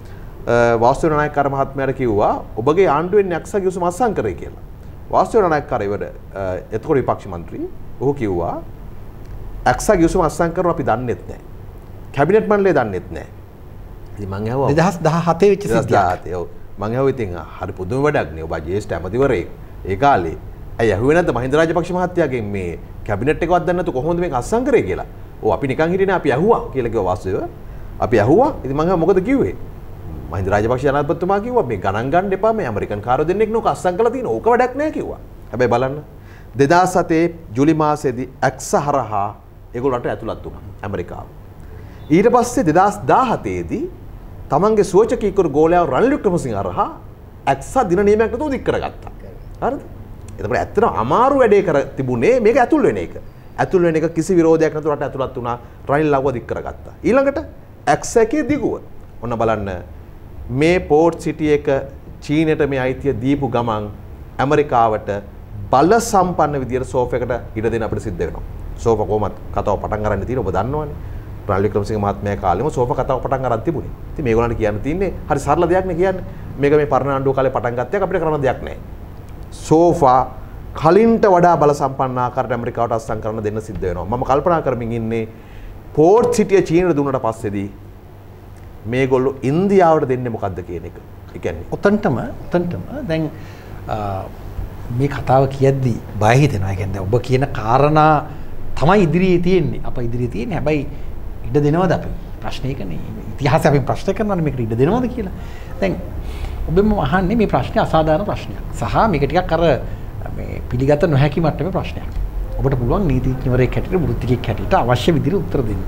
වාස්තු නායකකාර මහත්මයාට කිව්වා ඔබගේ ආණ්ඩුවෙන් එක්සත් ගිවිසුම අත්සන් කරේ කියලා. වාස්තු නායකකාර ඉවර එතකොට විපක්ෂ මන්ත්‍රී ඔහු කිව්වා එක්සත් ගිවිසුම අත්සන් කරනවා අපි දන්නෙත් නැහැ. කැබිනට් මණ්ඩලය දන්නෙත් නැහැ. ඉතින් මං ඇහුවා දෙදහස් දහහතේ වෙච්ච සිද්ධියක්. ඔව් මං ඇහුවා ඉතින් හරි පුදුම වැඩක් නේ ඔබ ජේෂ්ඨ ඇමතිවරයෙක් ඒ කාලේ ඇයි ඇහුවේ නැද්ද මහින්ද රාජපක්ෂ මහත්තයාගෙන් මේ කැබිනට් එකවත් දන්නේ නැතු කොහොමද මේක අත්සන් කරේ කියලා. ඔව් අපි නිකන් හිටියේ නේ අපි ඇහුවා කියලා කිව්වා වාසුව. අපි ඇහුවා. ඉතින් මං අහුවා මොකද කිව්වේ? මහින්ද රාජපක්ෂ ජනාධිපතිතුමා කිව්වා මේ ගණන් ගන්න එපා මේ ඇමරිකන් කාරෝ දෙන්නෙක් නෝක අත්සන් කරලා තියෙන ඕක වැඩක් නෑ කිව්වා. හැබැයි බලන්න දෙදාස් හතේ ජූලි මාසෙදී එක්ස හරහා ඒගොල්ලෝ රට ඇතුළත් වුණා ඇමරිකාව. ඊට පස්සේ දෙදාස් දාහතේ දී තමන්ගේ සුවචකීකරු ගෝලයා රනිල් වික්‍රමසිංහ හරහා එක්සත් දින නියමයක් නැතුව දික් කරගත්තා. හරිද? එතකොට ඇත්තටම අමාරු වැඩේ කර තිබුණේ මේක ඇතුල් වෙන එක. ඇතුල් වෙන එක කිසි විරෝධයක් නැතුව රට ඇතුළත් වුණා. රනිල් ලව්ව දික් කරගත්තා. ඊළඟට එක්ස් එකේ දිගුව. ඔන්න බලන්න මේ පෝර්ට් සිටි එක චීනයට මේ අයිතිය දීපු ගමන් ඇමරිකාවට බල සම්පන්න විදියට සෝෆ එකට ඉඩ දෙන්න අපිට සිද්ධ වෙනවා. සෝෆ කොහොමද කතාව පටන් ගන්න තියෙන්නේ ඔබ දන්නවනේ. රනිල් වික්‍රමසිංහ මහත්මයා කාලෙම සෝෆ කතාව පටන් ගන්න තිබුණේ. ඉතින් මේගොල්ලන්ට කියන්න තියෙන්නේ හරි සරල දෙයක් නේ කියන්නේ. මේක මේ පරණ ආණ්ඩුව කාලේ පටන් ගත්තයක් අපිට කරන්න දෙයක් නැහැ. සෝෆා කලින්ට වඩා බල සම්පන්න ආකාරයට ඇමරිකාවට අත්සන් කරන්න දෙන්න සිද්ධ වෙනවා. මම කල්පනා කරමින් ඉන්නේ පෝර්ට් සිටිය චීනට දුන්නට පස්සේදී මේගොල්ලෝ ඉන්දියාවට දෙන්නේ මොකද්ද කියන එක. ඒ කියන්නේ ඔතනටම ඔතනටම දැන් මේ කතාව කියද්දී බය හිතෙනවා. ඒ කියන්නේ ඔබ කියන කාරණා තමයි ඉදිරියේ තියෙන්නේ. අප ඉදිරියේ තියෙන්නේ. හැබැයි ඉඩ දෙනවද අපි? ප්‍රශ්නේ ඒකනේ. ඉතිහාසය අපි ප්‍රශ්න කරනවානේ මේකට ඉඩ දෙනවද කියලා. දැන් ඔබම අහන්නේ මේ ප්‍රශ්නේ අසාධාරණ ප්‍රශ්නයක්. සහ මේක ටිකක් අර මේ පිළිගත නොහැකි මට්ටමේ ප්‍රශ්නයක්. ඔබට පුළුවන් නීතිඥවරයෙක් හැටියට වෘත්තිකයෙක් හැටියට අවශ්‍ය විදිහට උත්තර දෙන්න.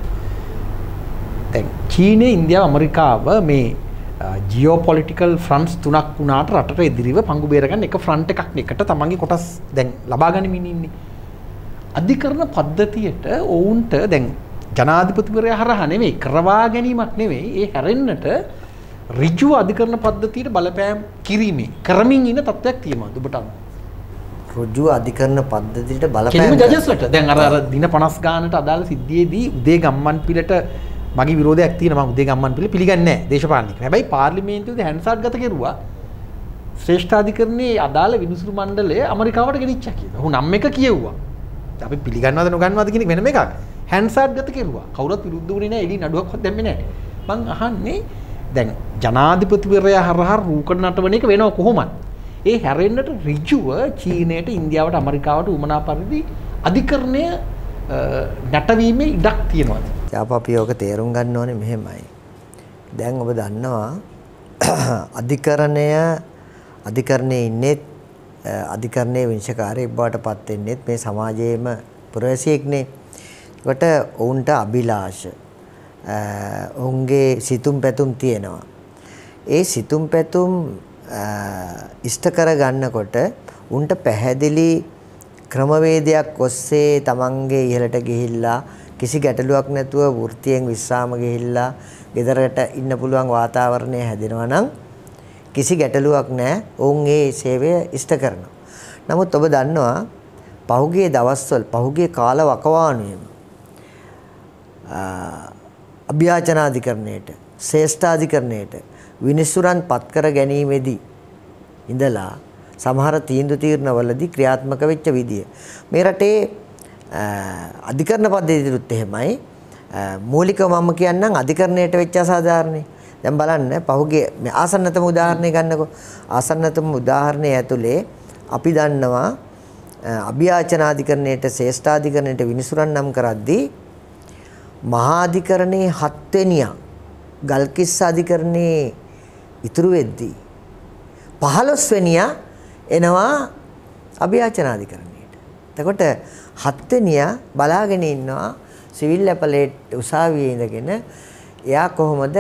දැන් චීනය, ඉන්දියාව, ඇමරිකාව මේ ජියෝපොලිටිකල් ෆ්‍රන්ට්ස් තුනක් වුණාට රටට එදිරිව පංගු බේරගන්න එක ෆ්‍රන්ට් එකක් එකට තමන්ගේ කොටස් දැන් ලබා ගනිමින් ඉන්නේ. අධිකරණ පද්ධතියට ඔවුන්ට දැන් ජනාධිපතිවරයා හරහා නෙවෙයි කරවා ගැනීමක් නෙවෙයි ඒ හැරෙන්නට ඍජුව අධිකරණ පද්ධතියට බලපෑම් කිරීමේ කරමින් ඉන්න තත්ත්වයක් තියෙනවා ඔබට අනුව. ඍජුව අධිකරණ පද්ධතියට බලපෑම් කෙලිම ජජස්ලට දැන් අර අර දින පනස් ගානට අදාළ සිද්ධියේදී උදේ ගම්මන් පිළට මගේ විරෝධයක් තියෙනවා. මම උදේ ගම්මන් පිළ පිළිගන්නේ නැහැ දේශපාලනික. හැබැයි පාර්ලිමේන්තුවේදී හැන්සාට් ගත කෙරුවා. ශ්‍රේෂ්ඨාධිකරණයේ අදාළ විනිසුරු මණ්ඩලය ඇමරිකාවට ගෙනිච්චා කියලා. ඔහු නම් එක කියෙව්වා. අපි පිළිගන්නවද නොගන්නවද කියන එක වෙනම එකක්. හැන්සාට් ගත කෙරුවා. කවුරුත් විරුද්ධ වුණේ නැහැ. එළි නඩුවක්වත් දැම්මේ නැහැ. මං අහන්නේ දැන් ජනාධිපතිවරයා හරහා රූකඩ නටවන එක වෙනව කොහොමද? ඒ හැරෙන්නට ඍජුව චීනයට, ඉන්දියාවට, ඇමරිකාවට උමනා පරිදි අධිකරණය නැටවීමේ ඉඩක් තියෙනවා. අපි ඔක තේරුම් ගන්න ඕනේ මෙහෙමයි. දැන් ඔබ දන්නවා අධිකරණය අධිකරණයේ ඉන්නේ අධිකරණයේ විනිශ්චයකාරයෙක් බවට පත් වෙන්නේත් මේ සමාජයේම පුරවැසියෙක්නේ. ඒකට ඔවුන්ට අභිලාෂ ඔවුන්ගේ සිතුම් පැතුම් තියෙනවා. ඒ සිතුම් පැතුම් ඉෂ්ට කර ගන්නකොට උන්ට පැහැදිලි ක්‍රමවේදයක් ඔස්සේ තමන්ගේ ඉහළට ගිහිල්ලා කිසි ගැටලුවක් නැතුව වෘත්තියෙන් විශ්‍රාම ගිහිල්ලා ගෙදරට ඉන්න පුළුවන් වාතාවරණය හැදෙනවා නම් කිසි ගැටලුවක් නැහැ. ඔවුන් ඒ සේවය ඉෂ්ට කරනවා. නමුත් ඔබ දන්නවා පහුගිය දවස්වල පහුගිය කාල වකවානුවේම අභ්‍යාචනාධිකරණයට ශ්‍රේෂ්ඨාධිකරණයට විනිසුරන් පත් කර ගැනීමේදී ඉඳලා සමහර තීන්දුව තීරණවලදී ක්‍රියාත්මක වෙච්ච විදිය මේ රටේ අධිකරණ පද්ධතියුත් එහෙමයි. මූලිකව මම කියන්නම් අධිකරණයට වෙච්ච අසාධාරණේ. දැන් බලන්න පහුගිය මේ ආසන්නතම උදාහරණය ගන්නකො. ආසන්නතම උදාහරණය ඇතුලේ අපි දන්නවා අභියාචනාධිකරණයට ශ්‍රේෂ්ඨාධිකරණයට විනිසුරන් නම් කරද්දී මහා අධිකරණයේ හත් වෙනියා ගල්කිස්ස අධිකරණයේ ඉතුරු වෙද්දී පහළොස් වෙනියා එනවා අභියාචනාධිකරණයට. එතකොට හත් වෙනියා බලාගෙන ඉන්නවා සිවිල් ඇපලේට් උසාවියේ ඉඳගෙන එයා කොහොමද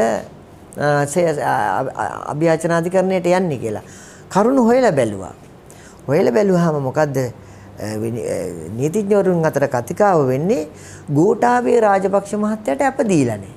අභියාචනාධිකරණයට යන්නේ කියලා කරුණු හොයලා බැලුවා. හොයලා බැලුවාම මොකද්ද නීතිඥවරුන් අතර කතිකාව වෙන්නේ ගෝඨාභය රාජපක්ෂ මහත්තයාට අප දීලානේ.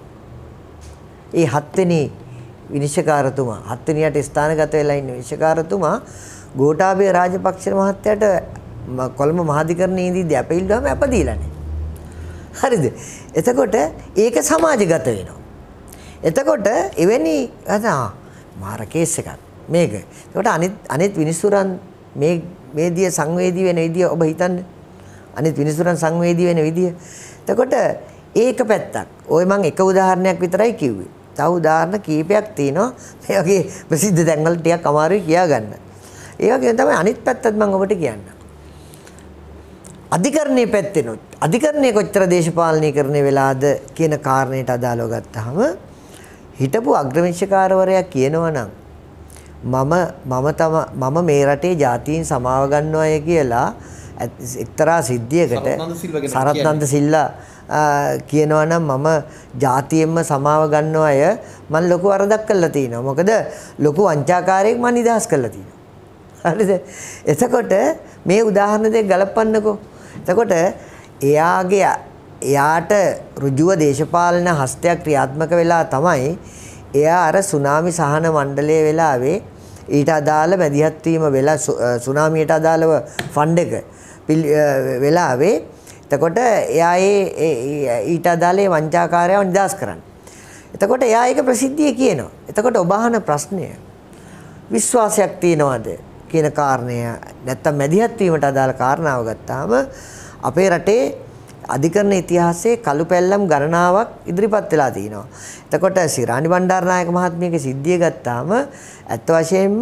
ඒ හත් වෙනි විනිශ්චයකාරතුමා හත් වෙනියට ස්ථානගත වෙලා ඉන්න විනිශ්චයකාරතුමා ගෝඨාභය රාජපක්ෂ මහත්තයාට කොළඹ මහාධිකරණයේ ඉඳිද්දී අප ඉල්ලුවාම අප දීලානේ. හරිද? එතකොට ඒක සමාජගත වෙනවා. එතකොට එවැනි අදා මාර කේස් එකක් මේක. එතකොට අනිත් අනිත් විනිසුරන් මේ වේදිය සංවේදී වෙන විදිය ඔබ හිතන්නේ. අනිත් විනිසුරන් සංවේදී වෙන විදිය. එතකොට ඒක පැත්තක්. ඔය මම එක උදාහරණයක් විතරයි කිව්වේ. තව උදාහරණ කීපයක් තියෙනවා. මේ වගේ ප්‍රසිද්ධ තැන්වල ටිකක් අමාරුයි කියා ගන්න. ඒ වගේ තමයි අනිත් පැත්තත් මම ඔබට කියන්න. අධිකරණයේ පැත්තෙනොත් අධිකරණයේ කොච්චර දේශපාලනීකරණය වෙලාද කියන කාරණයට අදාළව ගත්තාම හිටපු අග්‍රවිනිශ්චයකාරවරයා කියනවා නම් මම මම තම මම මේ රටේ ජාතීන් සමාව ගන්නවය කියලා එක්තරා සිද්ධියකට සරත්නන්ද සිල්ලා කියනවා නම් මම ජාතියෙන්ම සමාව ගන්න අය මම ලොකු වරදක් කළා තියෙනවා. මොකද ලොකු වංචාකාරයෙක් මම නිදහස් කළා තියෙනවා. හරිද? එතකොට මේ උදාහරණ දෙක ගලපන්නකෝ. එතකොට එයාගේ එයාට රුජුව දේශපාලන හස්තයක් ක්‍රියාත්මක වෙලා තමයි එයා අර සුනාමි සහන මණ්ඩලයේ වෙලාවේ ඊට අදාළ මැදිහත් වීම වෙලා සුනාමියට අදාළව ෆන්ඩ් එක වෙලාවේ එතකොට එයා ඒ ඊට අදාළ වංචාකාරයව නිදහස් කරන්න. එතකොට එයා ඒක ප්‍රසිද්ධිය කියනවා. එතකොට ඔබ අහන ප්‍රශ්නය විශ්වාසයක් තියනවාද කියන කාරණය නැත්තම් මැදිහත් වීමට අදාළ කාරණාව ගත්තාම අපේ රටේ අධිකරණ ඉතිහාසයේ කළු පැල්ලම් ගණනාවක් ඉදිරිපත් වෙලා තිනවා. එතකොට සිරාණි බණ්ඩාරනායක මහත්මියගේ සිද්ධිය ගත්තාම ඇත්ත වශයෙන්ම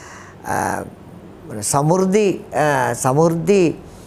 සමෘද්ධි සමෘද්ධි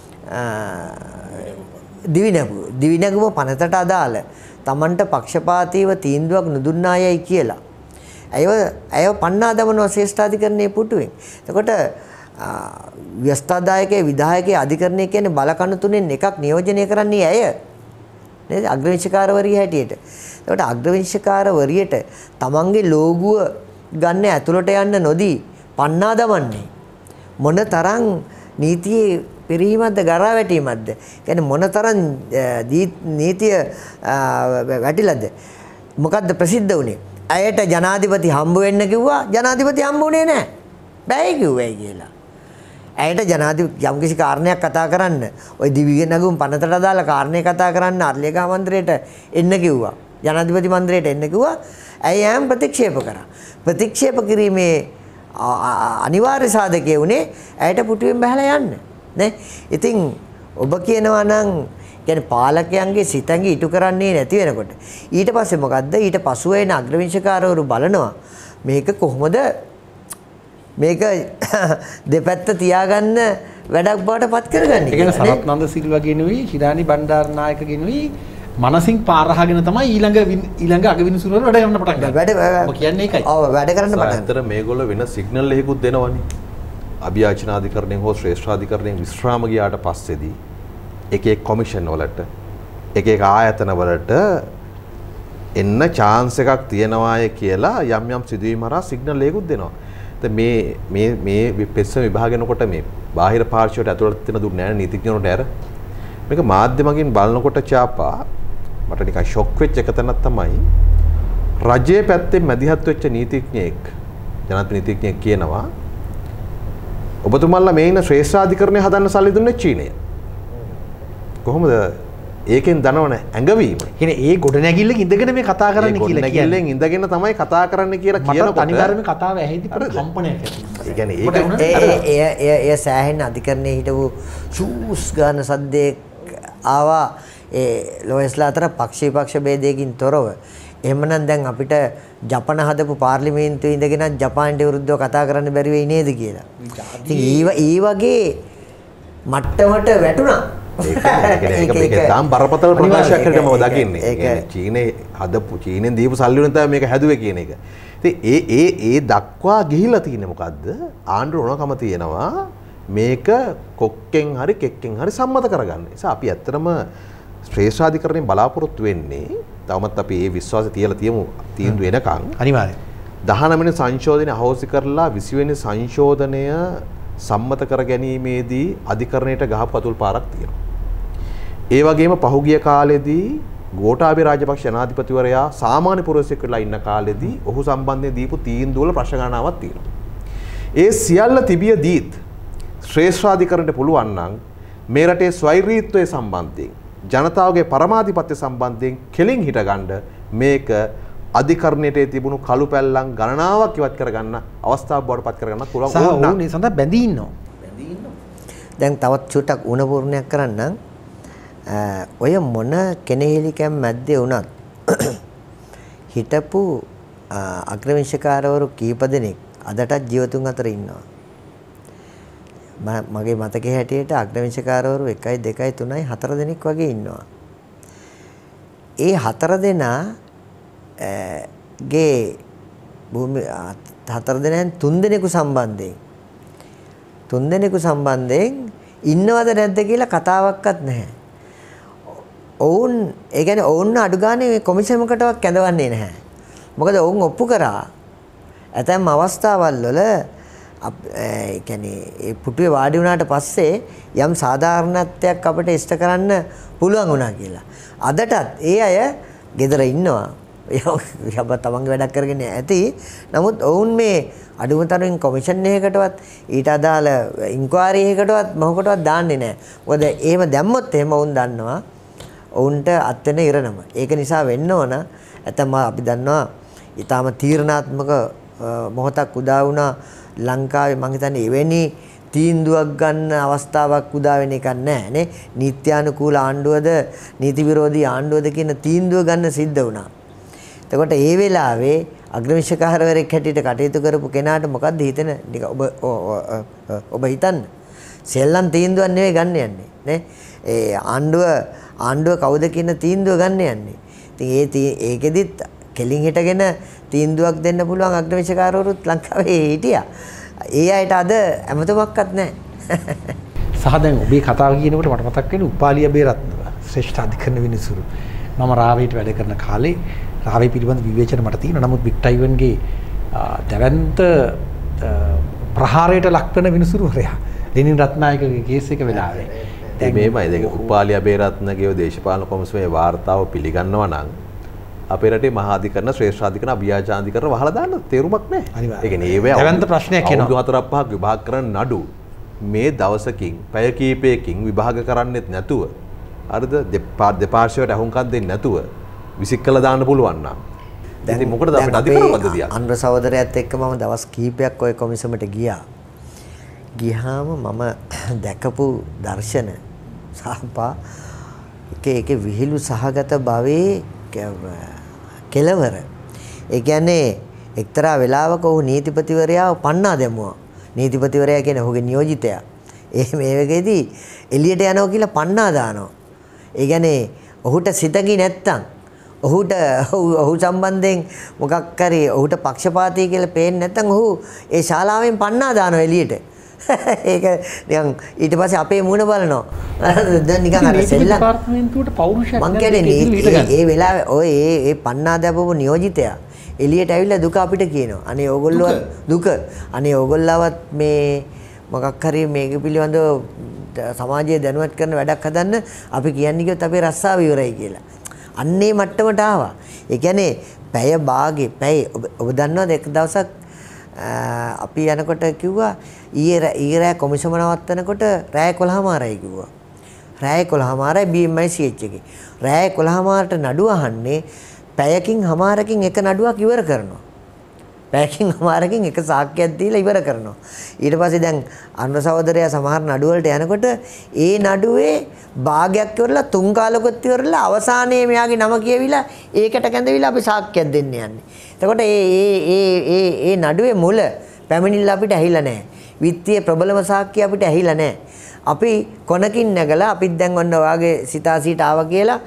දිවිනැගුම දිවිනැගුම පනතට අදාළ Tamanට පක්ෂපාතීව තීන්දුවක් නුදුන්නායයි කියලා. ඇයව ඇයව පන්නා දමනවා ශ්‍රේෂ්ඨාධිකරණයේ පුටුවෙන්. එතකොට ව්‍යවස්ථාදායකයේ විධායකයේ අධිකරණය කියන්නේ බලකණු තුනෙන් එකක් නියෝජනය කරන්නේ ඇය. නේද? අග්‍රවිනිශ්චයකාරවරිය හැටියට. එතකොට අග්‍රවිනිශ්චයකාරවරියට තමන්ගේ ලෝගුව ගන්න ඇතුළට යන්න නොදී පන්නා දමන්නේ මොන තරම් නීතියේ පිරීමක්ද ගරා වැටීමක්ද? කියන්නේ මොන තරම් නීතිය වැටිලාද? මොකද්ද ප්‍රසිද්ධ වුනේ? ඇයට ජනාධිපති හම්බ වෙන්න කිව්වා ජනාධිපති හම්බුනේ නැහැ. බෑ කිව්වයි කියලා. ඇයට ජනාධිපති යම්කිසි කාරණයක් කතා කරන්න ওই දිවි නැගුම් පනතට අදාළ කාරණේ කතා කරන්න අර්ලියගා මන්දිරයට එන්න කිව්වා. ජනාධිපති මන්දිරයට එන්න කිව්වා. ඇය යම් ප්‍රතික්ෂේප කරා. ප්‍රතික්ෂේප කිරීමේ අනිවාර්ය සාධකයේ උනේ ඇයට පුටුවෙන් බහලා යන්න. නේ? ඉතින් ඔබ කියනවා නම් කියන්නේ පාලකයන්ගේ සිතඟි ඉටු කරන්නේ නැති වෙනකොට ඊට පස්සේ මොකද්ද? ඊට පසුව එන අග්‍රවිනිශ්චයකාරවරු බලනවා මේක කොහොමද මේක දෙපැත්ත තියාගන්න වැඩක් බවට පත් කරගන්නේ. ඒ කියන්නේ සරත්නන්ද සිල්වා ගෙනුයි හිරානි බණ්ඩාරනායක ගෙනුයි මනසින් පාරහගෙන තමයි ඊළඟ ඊළඟ අගවිනිසුරු වල වැඩ කරන්න පටන් ගන්නේ. වැඩ ඔය කියන්නේ ඒකයි. ඔව් වැඩ කරන්න පටන් ගන්න. අතර මේගොල්ලෝ වෙන සිග්නල් එකකුත් දෙනවනේ. අභියාචනාධිකරණයෙන් හෝ ශ්‍රේෂ්ඨාධිකරණයෙන් විශ්‍රාම ගියාට පස්සේදී එක එක කොමිෂන් වලට එක එක ආයතන වලට එන්න chance එකක් තියෙනවාය කියලා යම් යම් සිදුවීම් හරහා සිග්නල් එකකුත් දෙනවා. දැන් මේ මේ මේ පෙස්සම විභාගනකොට මේ බාහිර පාර්ශ්වයට ඇතුළත් වෙන දුන්නේ නැහැ නීතිඥවරුන්ට ඇර. මේක මාධ්‍යමකින් බලනකොට චාපා මට නිකන් ෂොක් වෙච්ච එක තැනක් තමයි රජයේ පැත්තෙන් මැදිහත් වෙච්ච නීතිඥයෙක් ජනාධිපති නීතිඥයෙක් කියනවා ඔබතුමාලා මේ ඉන්න ශ්‍රේෂ්ඨාධිකරණය හදන්න සල්ලි දුන්නේ චීනය. කොහොමද ඒකෙන් දනවන ඇඟවීම. කියන්නේ ඒ ගොඩනැගිල්ලක ඉඳගෙන මේ කතා කරන්න කියලා කියන්නේ. ගොඩනැගිල්ලෙන් ඉඳගෙන තමයි කතා කරන්න කියලා කියනකොට අනිවාර්යයෙන්ම කතාව ඇහිදි කම්පනයක් ඇති වෙනවා. ඒ කියන්නේ ඒක ඒ ඒ ඒ සෑහෙන අධිකරණයේ හිටපු ෂූස් ගන්න සද්දේ ආවා ඒ ලෝයස්ලා අතර පක්ෂී පක්ෂ ભેදයකින් තොරව. එහෙමනම් දැන් අපිට ජපන හදපු පාර්ලිමේන්තුවේ ඉඳගෙන ජපාන්ට විරුද්ධව කතා කරන්න බැරි වෙයි නේද කියලා. ඉතින් ඊ වගේ මට්ටමට වැටුණා. ඒක මේක තාම බරපතල ප්‍රකාශයක් කරගෙන මම දකින්නේ. ඒ චීනේ හදපු චීනෙන් දීපු සල්ලි වලින් තමයි මේක හැදුවේ කියන එක. ඉතින් ඒ ඒ ඒ දක්වා ගිහිලා තියෙන්නේ මොකද්ද? ආණ්ඩුව ඕනකම තියෙනවා මේක කොක්කෙන් හරි කෙක්කෙන් හරි සම්මත කරගන්න. ඒ නිසා අපි ඇත්තටම ශ්‍රේෂ්ඨාධිකරණයෙන් බලාපොරොත්තු වෙන්නේ තවමත් අපි ඒ විශ්වාසය තියලා තියමු තීන්දුව එනකන්. අනිවාර්යයෙන්. දහනව වෙනි සංශෝධනය අහෝසි කරලා විසි වෙනි සංශෝධනය සම්මත කර ගැනීමේදී අධිකරණයට ගහපු අතුල් පාරක් තියෙනවා. ඒ වගේම පහුගිය කාලෙදී ගෝඨාභය රාජපක්ෂ ජනාධිපතිවරයා සාමාන්‍ය පුරවැසියෙක් වෙලා ඉන්න කාලෙදී ඔහු සම්බන්ධයෙන් දීපු තීන්දුව වල ප්‍රශ්න ගණනාවක් තියෙනවා. ඒ සියල්ල තිබියදීත් ශ්‍රේෂ්ඨාධිකරණයට පුළුවන් නම් මේ රටේ ස්වෛරීත්වය සම්බන්ධයෙන් ජනතාවගේ පරමාධිපත්‍ය සම්බන්ධයෙන් කෙලින් හිටගන්න මේක අධිකරණයේ තිබුණු කළු පැල්ලම් ගණනාවක් ඉවත් කරගන්න අවස්ථාවක් බවට පත් කරගන්න පුළුවන් වුණා. ඒ සඳහා බැඳී ඉන්නවා. බැඳී ඉන්නවා. දැන් තවත් චුට්ටක් උණපූර්ණයක් කරන්නම්. ඔය මොන කෙනෙහිලිකම් මැද්දේ වුණත් හිටපු අග්‍රවිංශකාරවරු කීප දෙනෙක් අදටත් ජීවතුන් අතර ඉන්නවා. මගේ මතකයේ හැටියට අග්‍රවිංශකාරවරු එකයි දෙකයි තුනයි හතර දෙනෙක් වගේ ඉන්නවා. ඒ හතර දෙනා ගේ භූමි හතර දෙනෙන් තුන් දෙනෙකු සම්බන්ධයෙන් තුන් දෙනෙකු සම්බන්ධයෙන් ඉන්නවද නැද්ද කියලා කතාවක්වත් නැහැ. ඔවුන් ඒ කියන්නේ ඔවුන් අඩු ගානේ මේ කොමිෂමකටවත් කැඳවන්නේ නැහැ. මොකද ඔවුන් ඔප්පු කරා ඇතැම් අවස්ථාවල් වල ඒ කියන්නේ ඒ පුටුවේ වාඩි වුණාට පස්සේ යම් සාධාරණත්වයක් අපිට ඉෂ්ට කරන්න පුළුවන් වුණා කියලා. අදටත් ඒ අය ගෙදර ඉන්නවා. යබ තමන්ගේ වැඩක් කරගෙන ඇති. නමුත් ඔවුන් මේ අඩුම තරමින් කොමිෂන් එකකටවත් ඊට අදාළ ඉන්ක්වයරි එකකටවත් මොකකටවත් දාන්නේ නැහැ. මොකද එහෙම දැම්මොත් එහෙම ඔවුන් දන්නවා ඔවුන්ට අත් වෙන ඉරණම. ඒක නිසා වෙන්න ඕන. ඇත්තම අපි දන්නවා ඊටාම තීරණාත්මක මොහොතක් උදා වුණා ලංකාවේ. මම හිතන්නේ එවැනි තීන්දුවක් ගන්න අවස්ථාවක් උදා වෙන එකක් නැහැ නේ. නීත්‍යානුකූල ආණ්ඩුවද නීති විරෝධී ආණ්ඩුවද කියන තීන්දුව ගන්න සිද්ධ වුණා. එතකොට ඒ වෙලාවේ අග්‍රවිංශකාරවරයෙක් හැටියට කටයුතු කරපු කෙනාට මොකද්ද හිතෙන නික ඔබ ඔබ හිතන්න සෙල්ලම් තීන්දුවක් නෙවෙයි ගන්න යන්නේ නේ. ඒ ආණ්ඩුව ආණ්ඩුව කවුද කියන තීන්දුව ගන්න යන්නේ. ඉතින් ඒ ඒකෙදිත් කෙලින් හිටගෙන තීන්දුවක් දෙන්න පුළුවන් අග්‍රවිංශකාරවරුත් ලංකාවේ හිටියා. ඒ අයට අද ඇමතුමක්වත් නැහැ. සහ දැන් ඔබේ කතාව කියනකොට මට මතක් වෙන්නේ උපාලි අබේරත්නව ශ්‍රේෂ්ඨ අධිකරණ විනිසුරු. මම රාවේට වැඩ කරන කාලේ රාවේ පිළිබඳ විවේචන මට තියෙනවා. නමුත් වික් ටයිවන්ගේ දැවැන්ත ප්‍රහාරයට ලක්වන විනිසුරුවරයා ලෙනින් රත්නායකගේ කේස් එක වෙලාවේ. දැන් මේමයි දෙක උපාලි අබේරත්නගේ දේශපාලන කොමිසමේ වාර්තාව පිළිගන්නවා නම් අපේ රටේ මහා අධිකරණ ශ්‍රේෂ්ඨ අධිකරණ අභියාචාන්ධිකරණ වහලා දාන්න තේරුමක් නැහැ. ඒ කියන්නේ ඒව දැවැන්ත ප්‍රශ්නයක් එනවා. අවුරුදු හතරක් පහක් විභාග කරන්න නඩු මේ දවසකින් පැය කීපයකින් විභාග කරන්නෙත් නැතුව හරිද දෙපාර්ශ්වයට අහුම්කම් දෙන්නේ නැතුව විසික් කළා දාන්න පුළුවන් නම් දැන් ඉතින් මොකටද අපිට අධිකරණ පද්ධතිය? අන්ර සහෝදරයත් එක්ක මම දවස් කීපයක් ওই කොමිසමට ගියා. ගියාම මම දැකපු දර්ශන සහපා එක එක විහිළු සහගත භවයේ කෙලවර. ඒ කියන්නේ එක්තරා වෙලාවක ඔහු නීතිපතිවරයාව පන්නා දැමුවා. නීතිපතිවරයා කියන්නේ ඔහුගේ නියෝජිතයා. ඒ මේ වෙකේදී එළියට යනවා කියලා පන්නා දානවා. ඒ කියන්නේ ඔහුට සිතකි නැත්තම් ඔහුට ඔහු සම්බන්ධයෙන් මොකක් කරේ ඔහුට පක්ෂපාතී කියලා පේන්නේ නැත්තම් ඔහු ඒ ශාලාවෙන් පන්නා දානවා එළියට. ඒක නිකන් ඊට පස්සේ අපේ මූණ බලනවා. දැන් නිකන් අර සෙල්ලම් දෙපාර්තමේන්තුවට පෞරුෂයක් මං කියන්නේ ඒ වෙලාවේ ඔය ඒ ඒ පන්නා දැපපු නියෝජිතයා එළියට ඇවිල්ලා දුක අපිට කියනවා. අනේ ඕගොල්ලෝ දුක. අනේ ඕගොල්ලවත් මේ මොකක් හරි මේක පිළිබඳව සමාජයේ දැනුවත් කරන වැඩක් හදන්න අපි කියන්නේ කිව්වොත් අපේ රස්සාව ඉවරයි කියලා. අන්නේ මට්ටමට ආවා. ඒ කියන්නේ පැය භාගේ පැය ඔබ දන්නවද එක දවසක් අපි යනකොට කිව්වා ඊයේ ඊයේ රෑ කොමිසම නවත්තනකොට රෑ එකොළහමාරයි කිව්වා. රෑ එකොළහමාරයි බී එම් අයි සී එච් එකේ. රෑ එකොළහමාරට නඩුව අහන්නේ පැයකින් හමාරකින් එක නඩුවක් ඉවර කරනවා. පැයකින් හමාරකින් එක සාක්කයක් දීලා ඉවර කරනවා. ඊට පස්සේ දැන් අනුර සහෝදරයා සමහර නඩු වලට යනකොට ඒ නඩුවේ භාගයක් ඉවරලා තුන් කාලෙකට ඉවරලා අවසානයේ මෙයාගේ නම කියවිලා ඒකට කැඳවිලා අපි සාක්කයක් දෙන්න යන්නේ. එතකොට ඒ ඒ ඒ ඒ ඒ නඩුවේ මුල පැමිණිල්ල අපිට ඇහිලා නැහැ. විත්තියේ ප්‍රබලම සාක්කිය අපිට ඇහිලා නැහැ. අපි කොනකින් නැගලා අපිත් දැන් ඔන්න ඔයාගේ සිතාසීට ආවා කියලා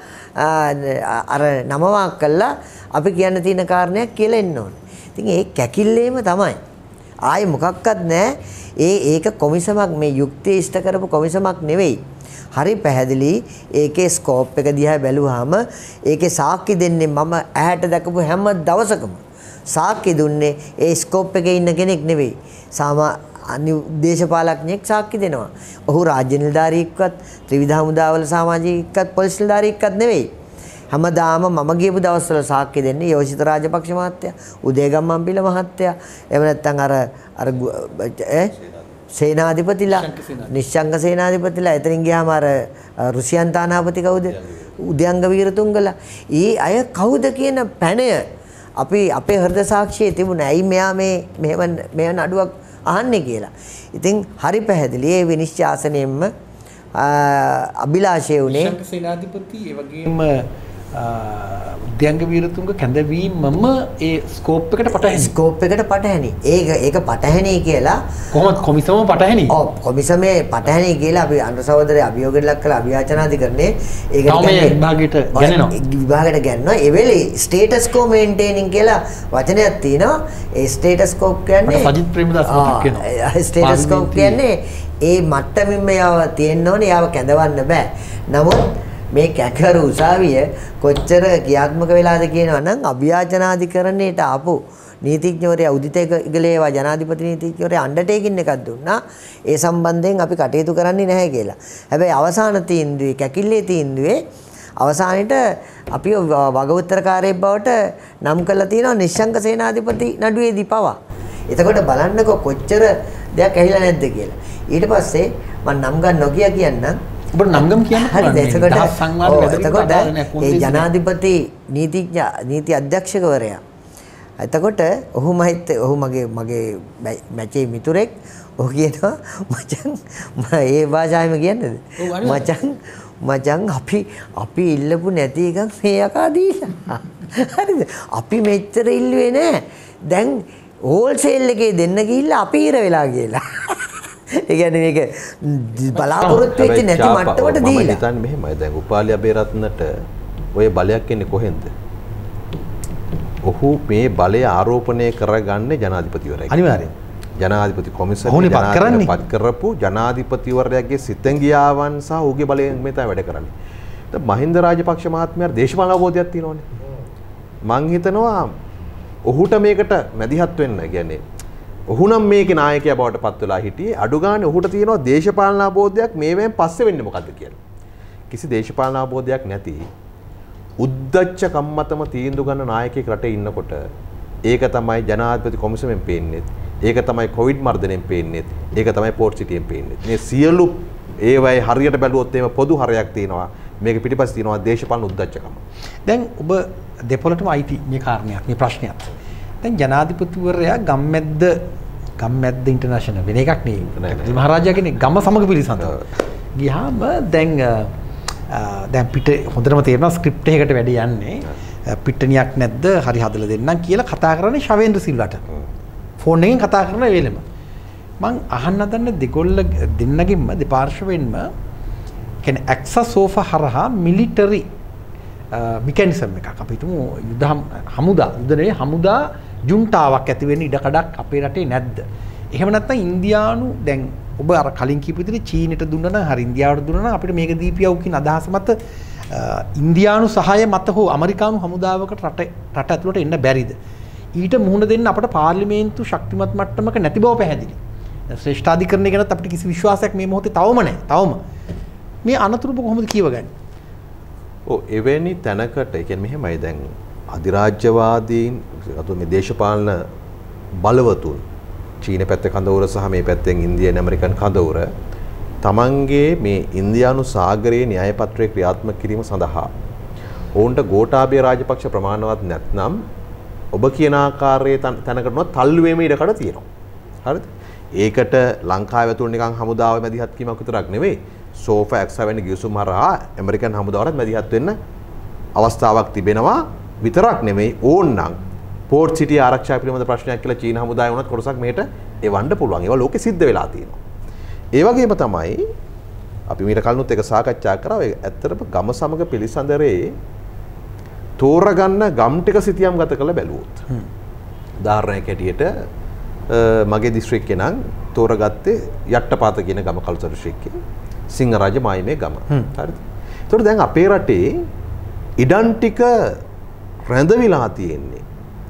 අර නමවක් කළා අපි කියන්න තියෙන කාරණයක් කියලා එන්න ඕනේ. ඉතින් ඒ කැකිල්ලේම තමයි. ආයේ මොකක්වත් නැහැ. ඒ ඒක කොමිසමක් මේ යුක්තිය ඉෂ්ට කරපු කොමිසමක් නෙවෙයි. හරි පැහැදිලි ඒකේ ස්කෝප් එක දිහා බැලුවාම ඒකේ සාක්ෂි දෙන්නේ මම ඇහැට දැකපු හැම දවසකම සාක්ෂි දුන්නේ ඒ ස්කෝප් එකේ ඉන්න කෙනෙක් නෙවෙයි. සාමා අනි දේශපාලඥයෙක් සාක්ෂි දෙනවා. ඔහු රාජ්‍ය නිලධාරියෙක්වත් ත්‍රිවිධ හමුදාවල සමාජිකයෙක්වත් පොලිස් නිලධාරියෙක්වත් නෙවෙයි. හැමදාම මම ගියපු දවස්වල සාක්ෂි දෙන්නේ යෝෂිත රාජපක්ෂ මහත්තයා, උදේගම්මන්පිල මහත්තයා, එහෙම නැත්නම් අර අර ඈ සේනාධිපතිලා, නිශ්චංග සේනාධිපතිලා, එතනින් ගියාම අර රුසියන් තානාපති කවුද? උදයංග වීරතුංගලා. ඊ අය කවුද කියන පැනය අපි අපේ හෘද සාක්ෂියේ තිබුණා. ඇයි මෙයා මේ මෙහෙම මෙහෙම නඩුවක් අහන්නේ කියලා. ඉතින් හරි පැහැදිලි ඒ විනිශ්චය ආසනයෙන්ම අභිලාෂය උනේ නිශ්චංග සේනාධිපති ඒ වගේම උද්‍යංග වීරතුංග කැඳවීමම ඒ ස්කෝප් එකට පටහැනි. ස්කෝප් එකට පටහැනි. ඒක ඒක පටහැනි කියලා කොහොමද කොමිසම පටහැනි? ඔව් කොමිසමේ පටහැනි කියලා අපි අනුර සහෝදරය අභියෝගයට ලක් කළ අභියාචනාධිකරණේ ඒක කියන්නේ විභාගයට ගැනෙනවා. විභාගයට ගැනනවා. ඒ වෙලේ ස්ටේටස් කෝ මේන්ටේනින් කියලා වචනයක් තියෙනවා. ඒ ස්ටේටස් කෝ කියන්නේ සජිත් ප්‍රේමදාස කියනවා. ස්ටේටස් කෝ කියන්නේ ඒ මට්ටමින්ම යව තියෙන්න ඕනේ. යව කැඳවන්න බෑ. නමුත් මේ කැකරු උසාවිය කොච්චර ක්‍රියාත්මක වෙලාද කියනවා නම් අභියාචනාධිකරණයට ආපු නීතිඥවරයා උදිත ඉගලේවා ජනාධිපති නීතිඥවරයා අන්ඩර්ටේකින් එකක් දුන්නා ඒ සම්බන්ධයෙන් අපි කටයුතු කරන්නේ නැහැ කියලා. හැබැයි අවසාන තීන්දුවේ කැකිල්ලේ තීන්දුවේ අවසානෙට අපි වගඋත්තරකාරයෙක් බවට නම් කරලා තියෙනවා නිශ්ශංක සේනාධිපති නඩුවේදී පවා. එතකොට බලන්නකො කොච්චර දෙයක් ඇහිලා නැද්ද කියලා. ඊට පස්සේ මම නම් ගන්න නොකිය කියන්නම් ඔබ නම්ගම් කියන්න පුළුවන්. එතකොට ඒ ජනාධිපති නීතිඥ නීති අධ්‍යක්ෂකවරයා එතකොට ඔහු මහිත ඔහු මගේ මගේ මැචේ මිතුරෙක් ඔහු කියනවා මචං ඒ භාෂාවෙම කියන්නේද මචං මචං අපි අපි ඉල්ලපු නැති එකක් මේ යකා දීලා හරිද අපි මෙච්චර ඉල්ලුවේ නෑ දැන් හෝල්සේල් එකේ දෙන්න ගිහිල්ලා අපි ඉර වෙලා කියලා ඒ කියන්නේ මේක බලාපොරොත්තු වෙච්ච නැති මට්ටමට දීලා මම හිතන්නේ මෙහෙමයි දැන් උපාලි අබේරත්නට ඔය බලයක් එන්නේ කොහෙන්ද? ඔහු මේ බලය ආරෝපණය කරගන්නේ ජනාධිපතිවරයා. අනිවාර්යයෙන්. ජනාධිපති කොමිසමේ ජනාධිපති කරපු ජනාධිපතිවරයාගේ සිතැඟියාවන් සහ ඔහුගේ බලයෙන් මේ තමයි වැඩ කරන්නේ. දැන් මහින්ද රාජපක්ෂ මහත්මයාට දේශපාලන අවබෝධයක් තියෙනවනේ. මං හිතනවා ඔහුට මේකට මැදිහත් වෙන්න කියන්නේ ඔහු නම් මේකේ නායකයා බවට පත් වෙලා හිටියේ අඩු ගානේ ඔහුට තියෙනවා දේශපාලන අවබෝධයක් මේවෙන් පස්සේ වෙන්නේ මොකද්ද කියලා. කිසි දේශපාලන අවබෝධයක් නැති උද්දච්ච කම්මතම තීන්දුව ගන්න නායකයෙක් රටේ ඉන්නකොට ඒක තමයි ජනාධිපති කොමිසමෙන් පේන්නේ. ඒක තමයි කොවිඩ් මර්ධනයෙන් පේන්නේ. ඒක තමයි පෝර්ට් සිටියෙන් පේන්නේ. මේ සියලු ඒවයි හරියට බැලුවොත් එහෙම පොදු හරයක් තියෙනවා. මේක පිටිපස්සේ තියෙනවා දේශපාලන උද්දච්චකම. දැන් ඔබ දෙපොළටම අයිති මේ කාරණයක් මේ ප්‍රශ්නයක්. දැන් ජනාධිපතිවරයා ගම්මැද්ද ගම්මැද්ද ඉන්ටර්නැෂනල් වෙන එකක් නෙවෙයි. මහරජා කියන්නේ ගම සමග පිළිසඳ. ගියාම දැන් දැන් පිට හොඳටම තේරෙනවා ස්ක්‍රිප්ට් එකකට වැඩ යන්නේ පිටණියක් නැද්ද හරි හදලා දෙන්නම් කියලා කතා කරන්නේ ශවේන්ද්‍ර සිල්වට. ෆෝන් එකෙන් කතා කරන වෙලෙම මං අහන්න හදන්නේ දෙගොල්ල දෙන්නගෙන්ම දෙපාර්ශ්වයෙන්ම කියන්නේ ඇක්සස් සෝෆා හරහා මිලිටරි මෙකැනිසම් එකක් අපි හිතමු යුද හමුදා යුද නෙවෙයි හමුදා ජුන්ටාවක් ඇති වෙන්න ඉඩකඩක් අපේ රටේ නැද්ද? එහෙම නැත්නම් ඉන්දියානු දැන් ඔබ අර කලින් කියපු විදිහට චීනෙට දුන්නා නම් හරි ඉන්දියාවට දුන්නා නම් අපිට මේක දීපියව් කියන අදහස මත ඉන්දියානු සහාය මත හෝ ඇමරිකානු හමුදාවකට රට රට ඇතුළට එන්න බැරිද? ඊට මුහුණ දෙන්න අපට පාර්ලිමේන්තු ශක්තිමත් මට්ටමක නැති බව පැහැදිලි. ශ්‍රේෂ්ඨාධිකරණය ගැනත් අපිට කිසි විශ්වාසයක් මේ මොහොතේ තවම නැහැ. තවම මේ අනතුරු කොහොමද කියවගන්නේ? ඔව් එවැනි තැනකට ඒ කියන්නේ මෙහෙමයි දැන් අධිරාජ්‍යවාදීන් අතු මේ දේශපාලන බලවතුන් චීන පැත්තේ කඳවුර සහ මේ පැත්තෙන් ඉන්දියන් ඇමරිකන් කඳවුර තමන්ගේ මේ ඉන්දියානු සාගරයේ න්‍යාය පත්‍රය ක්‍රියාත්මක කිරීම සඳහා ඔවුන්ට ගෝඨාභය රාජපක්ෂ ප්‍රමාණවත් නැත්නම් ඔබ කියන ආකාරයේ තැනකටම තල්ලු වීමේ ඉඩකඩ තියෙනවා. හරිද? ඒකට ලංකාවේ තුන් නිකන් හමුදාවේ මැදිහත් කීමක් විතරක් නෙවෙයි. සෝෆා එක්ස් සෙවන් ගිවිසුම හරහා ඇමරිකන් හමුදාවටත් මැදිහත් වෙන්න අවස්ථාවක් තිබෙනවා. විතරක් නෙවෙයි ඕන්නම් පෝර්ට් සිටි ආරක්ෂා පිළිබඳ ප්‍රශ්නයක් කියලා චීන හමුදාය වුණත් කොටසක් මෙහෙට එවන්න පුළුවන්. ඒවා ලෝකෙ සිද්ධ වෙලා තියෙනවා. ඒ වගේම තමයි අපි මීට කලිනුත් එක සාකච්ඡා කරා. ඒ ඇත්තටම ගම සමග පිළිසඳරේ තෝරගන්න ගම් ටික සිතියම් ගත කරලා බැලුවොත්. උදාහරණයක් හැටියට මගේ දිස්ත්‍රික්කේ නම් තෝරගත්තේ යට්ටපාත කියන ගම කළුතර දිස්ත්‍රික්කේ සිංහරාජ මායිමේ ගම. හරිද? ඒතකොට දැන් අපේ රටේ ඉඩම් ටික රැඳවිලා තියෙන්නේ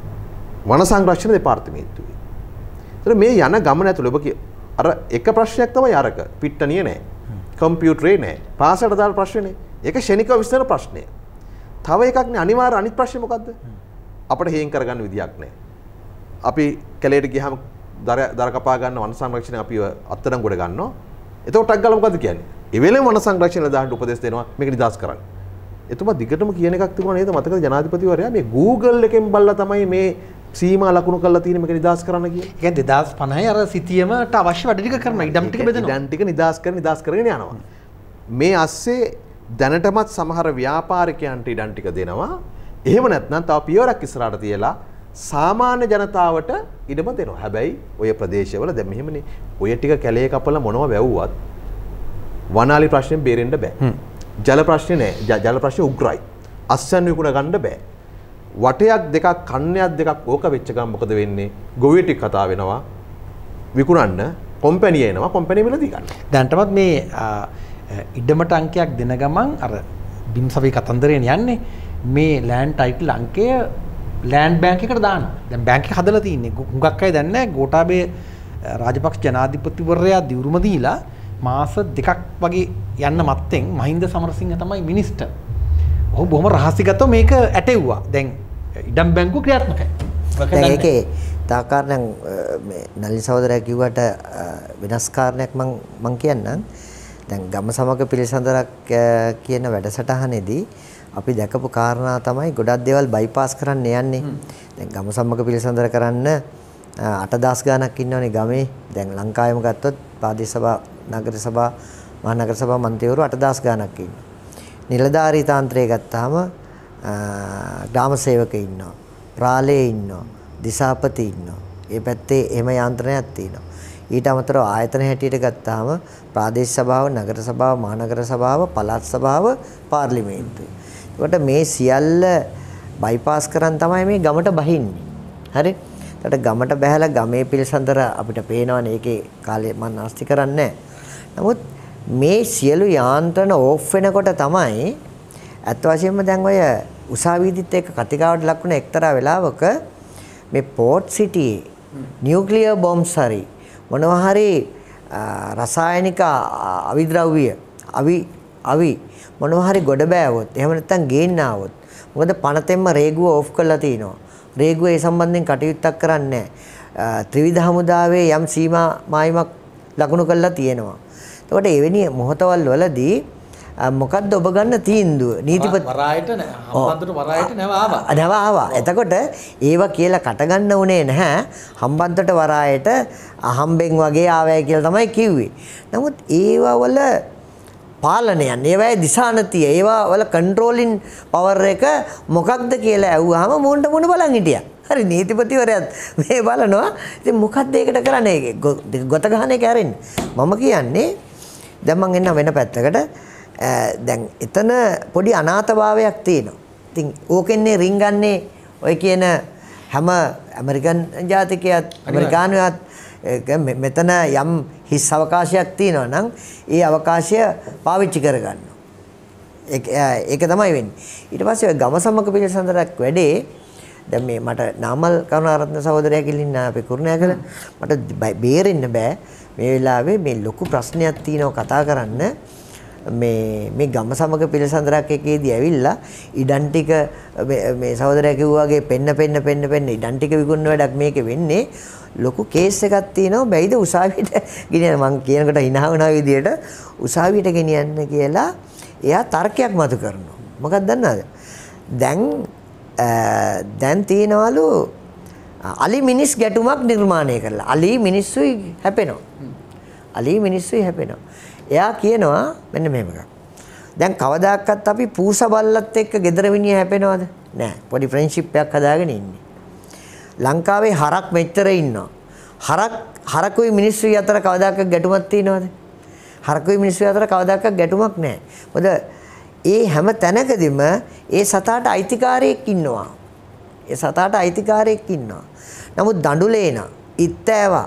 වන සංරක්ෂණ දෙපාර්තමේන්තුවේ. ඒතර මේ යන ගමන ඇතුළේ ඔබ අර එක ප්‍රශ්නයක් තමයි අරක පිට්ටනිය නැහැ. කම්පියුටරේ නැහැ. පාසලට දාන ප්‍රශ්නේ. ඒක ශනිකව විස්තර ප්‍රශ්නය. තව එකක් නේ අනිවාර්ය අනිත් ප්‍රශ්නේ මොකද්ද? අපිට හේන් කරගන්න විදියක් නැහැ. අපි කැලේට ගියාම දර දර කපා ගන්න වන සංරක්ෂණය අපි අත්තරන් ගොඩ ගන්නවා. එතකොට ටක් ගාලා මොකද්ද කියන්නේ? ඒ වෙලෙම වන සංරක්ෂණය දාන්න උපදෙස් දෙනවා මේක නිදාස් කරන්න. එතුමා දිගටම කියන එකක් තිබුණා නේද? මතකද ජනාධිපතිවරයා මේ Google එකෙන් බලලා තමයි මේ සීමා ලකුණු කරලා තියෙන මේක නිදාස් කරන්න කියන්නේ. ඒ කියන්නේ දෙදාස් පනහේ අර සිතියමට අවශ්‍ය වැඩ ටික කරනවා. ඉඩම් ටික බෙදනවා. ඉඩම් ටික නිදාස් කර නිදාස් කරගෙන යනවා. මේ ASCII දැනටමත් සමහර ව්‍යාපාරිකයන්ට ඉඩම් ටික දෙනවා. එහෙම නැත්නම් තව පියවරක් ඉස්සරහට තියලා සාමාන්‍ය ජනතාවට ඉඩම දෙනවා. හැබැයි ඔය ප්‍රදේශවල දැන් මෙහෙමනේ. ඔය ටික කැලේ කපලා මොනව වැව්වත් වනාලි ප්‍රශ්නෙන් බේරෙන්න බෑ. ජල ප්‍රශ්නේ නෑ. ජල ප්‍රශ්නේ උග්‍රයි. අස්සන් විකුණ ගන්න බෑ. වටයක් දෙකක් කන්නයක් දෙකක් ඕක වෙච්ච ගමන් මොකද වෙන්නේ? ගොවිය ටික කතා වෙනවා. විකුණන්න කොම්පැනි එනවා. කොම්පැනි මිලදී ගන්න. දැන්ටමත් මේ ඉඩමට අංකයක් දෙන ගමන් අර බිම්සවි කතන්දරේ යන්නේ මේ ලෑන්ඩ් ටයිටල් අංකය ලෑන්ඩ් බැංක් එකට දානවා. දැන් බැංක් එක හදලා තියෙන්නේ. හුඟක් අය දන්නේ නැහැ ගෝඨාභය රාජපක්ෂ ජනාධිපතිවරයා දිවුරුම දීලා මාස දෙකක් වගේ යන්න මත්තෙන් මහින්ද සමරසිංහ තමයි මිනිස්ටර්. ඔහු බොහොම රහසිගතව මේක ඇටෙව්වා. දැන් ඉඩම් බැංකුව ක්‍රියාත්මකයි. දැන් ඒකේ තාකාරණම් මේ නලින් සහෝදරයා කිව්වට වෙනස් කාරණයක් මම මම කියන්නම්. දැන් ගම සමග පිළිසඳරක් කියන වැඩසටහනේදී අපි දැකපු කාරණා තමයි ගොඩක් දේවල් බයිපාස් කරන්න යන්නේ. දැන් ගම සමග පිළිසඳර කරන්න අටදාස් ගාණක් ඉන්නවනේ ගමේ. දැන් ලංකාවෙම ගත්තොත් ප්‍රාදේශ සභා, නගර සභා, මහනගර සභා මන්ත්‍රීවරු අටදාස් ගාණක් ඉන්නවා. නිලධාරී තාන්ත්‍රය ගත්තාම ග්‍රාම සේවකයෝ ඉන්නවා. ප්‍රාලේ ඉන්නවා. දිසාපති ඉන්නවා. ඒ පැත්තේ එහෙම යාන්ත්‍රණයක් තියෙනවා. ඊට අමතරව ආයතන හැටියට ගත්තාම ප්‍රාදේශ සභාව, නගර සභාව, මහනගර සභාව, පළාත් සභාව, පාර්ලිමේන්තුව. ඒකට මේ සියල්ල බයිපාස් කරන් තමයි මේ ගමට බහින්නේ. හරි? ඒකට ගමට බහැලා ගමේ පිළිසඳර අපිට පේනවනේ ඒකේ කාලේ මම නාස්ති කරන්නේ නමුත් මේ සියලු යාන්ත්‍රණ ඕෆ් වෙනකොට තමයි අත් වශයෙන්ම දැන් ඔය උසාවිදිත් එක්ක කතිකාවට ලක්වන එක්තරා වෙලාවක මේ පෝර්ට් සිටියේ නියුක්ලියර් බොම්බ්ස් හරි මොනවා හරි රසායනික අවිද්‍රව්‍ය අවි අවි මොනවා හරි ගොඩ බෑවොත් එහෙම නැත්නම් ගේන්න ආවොත් මොකද පනතෙන්ම රේගුව ඕෆ් කරලා තිනවා. රේගුව ඒ සම්බන්ධයෙන් කටයුත්තක් කරන්නේ නැහැ. ත්‍රිවිධ හමුදාවේ යම් සීමා මායිමක් ලකුණු කරලා තියෙනවා. එතකොට එවැනි මොහොතවල් වලදී මොකද්ද ඔබ ගන්න තීන්දුව? නීතිපති වරායට හම්බන්තොට වරායට නැව ආවා. නැව ආවා. එතකොට ඒව කියලා කට ගන්න උනේ නැහැ. හම්බන්තොට වරායට අහම්බෙන් වගේ ආවයි කියලා තමයි කිව්වේ. නමුත් ඒව වල පාලනයන්, ඒවයි දිශානතිය, ඒවා වල කන්ට්‍රෝලින් පවර් එක මොකක්ද කියලා ඇහුවාම මුණ්ඩ මුණ බලන් හිටියා. හරි නීතිපතිවරයාත් මේ බලනවා. ඉතින් මොකක්ද ඒකට කරන්නේ? ගොත ගහන එක ඇරෙන්නේ. මම කියන්නේ දැන් මම එන්න වෙන පැත්තකට. දැන් එතන පොඩි අනාථභාවයක් තියෙනවා. ඉතින් ඕකෙන්නේ රින්ගන්නේ ඔය කියන හැම ඇමරිකන් ජාතිකයත් ඇමරිකානුවත් මෙතන යම් හිස් අවකාශයක් තියෙනවා නම් ඒ අවකාශය පාවිච්චි කරගන්න. ඒක ඒක තමයි වෙන්නේ. ඊට පස්සේ ගම සමග පිළිසඳරක් වැඩේ දැන් මේ මට නාමල් කරුණාරත්න සහෝදරයා කිලින්න අපේ කුරුණෑගල මට බේරෙන්න බෑ මේ වෙලාවේ මේ ලොකු ප්‍රශ්නයක් තියෙනවා කතා කරන්න මේ මේ ගම සමග පිළිසඳරක් එකේදී ඇවිල්ලා ඉඩම් ටික මේ සහෝදරයා කිව්වාගේ පෙන්න පෙන්න පෙන්න පෙන්න ඉඩම් ටික විකුණන වැඩක් මේකේ වෙන්නේ ලොකු කේස් එකක් තියෙනවා බැයිද උසාවියට ගෙනියන්න මම කියනකොට hina වෙන විදියට උසාවියට ගෙනියන්න කියලා එයා තර්කයක් මතු කරනවා මොකක්ද දන්නවද දැන් දැන් තියෙනවලු අලි මිනිස් ගැටුමක් නිර්මාණය කරලා අලි මිනිස්සුයි හැපෙනවා අලි මිනිස්සුයි හැපෙනවා එයා කියනවා මෙන්න මෙහෙම එකක් දැන් කවදාකවත් අපි පූස බල්ලත් එක්ක ගෙදර මිනිහ හැපෙනවද නෑ පොඩි ෆ්‍රෙන්ඩ්ෂිප් එකක් හදාගෙන ඉන්නේ ලංකාවේ හරක් මෙච්චර ඉන්නවා හරක් හරකුයි මිනිස්සුයි අතර කවදාකවත් ගැටුමක් තියෙනවද හරකුයි මිනිස්සුයි අතර කවදාකවත් ගැටුමක් නෑ මොකද ඒ හැම තැනකදීම ඒ සතාට අයිතිකාරයෙක් ඉන්නවා. ඒ සතාට අයිතිකාරයෙක් ඉන්නවා. නමුත් දඬුලේන, ඉත්තෑවා,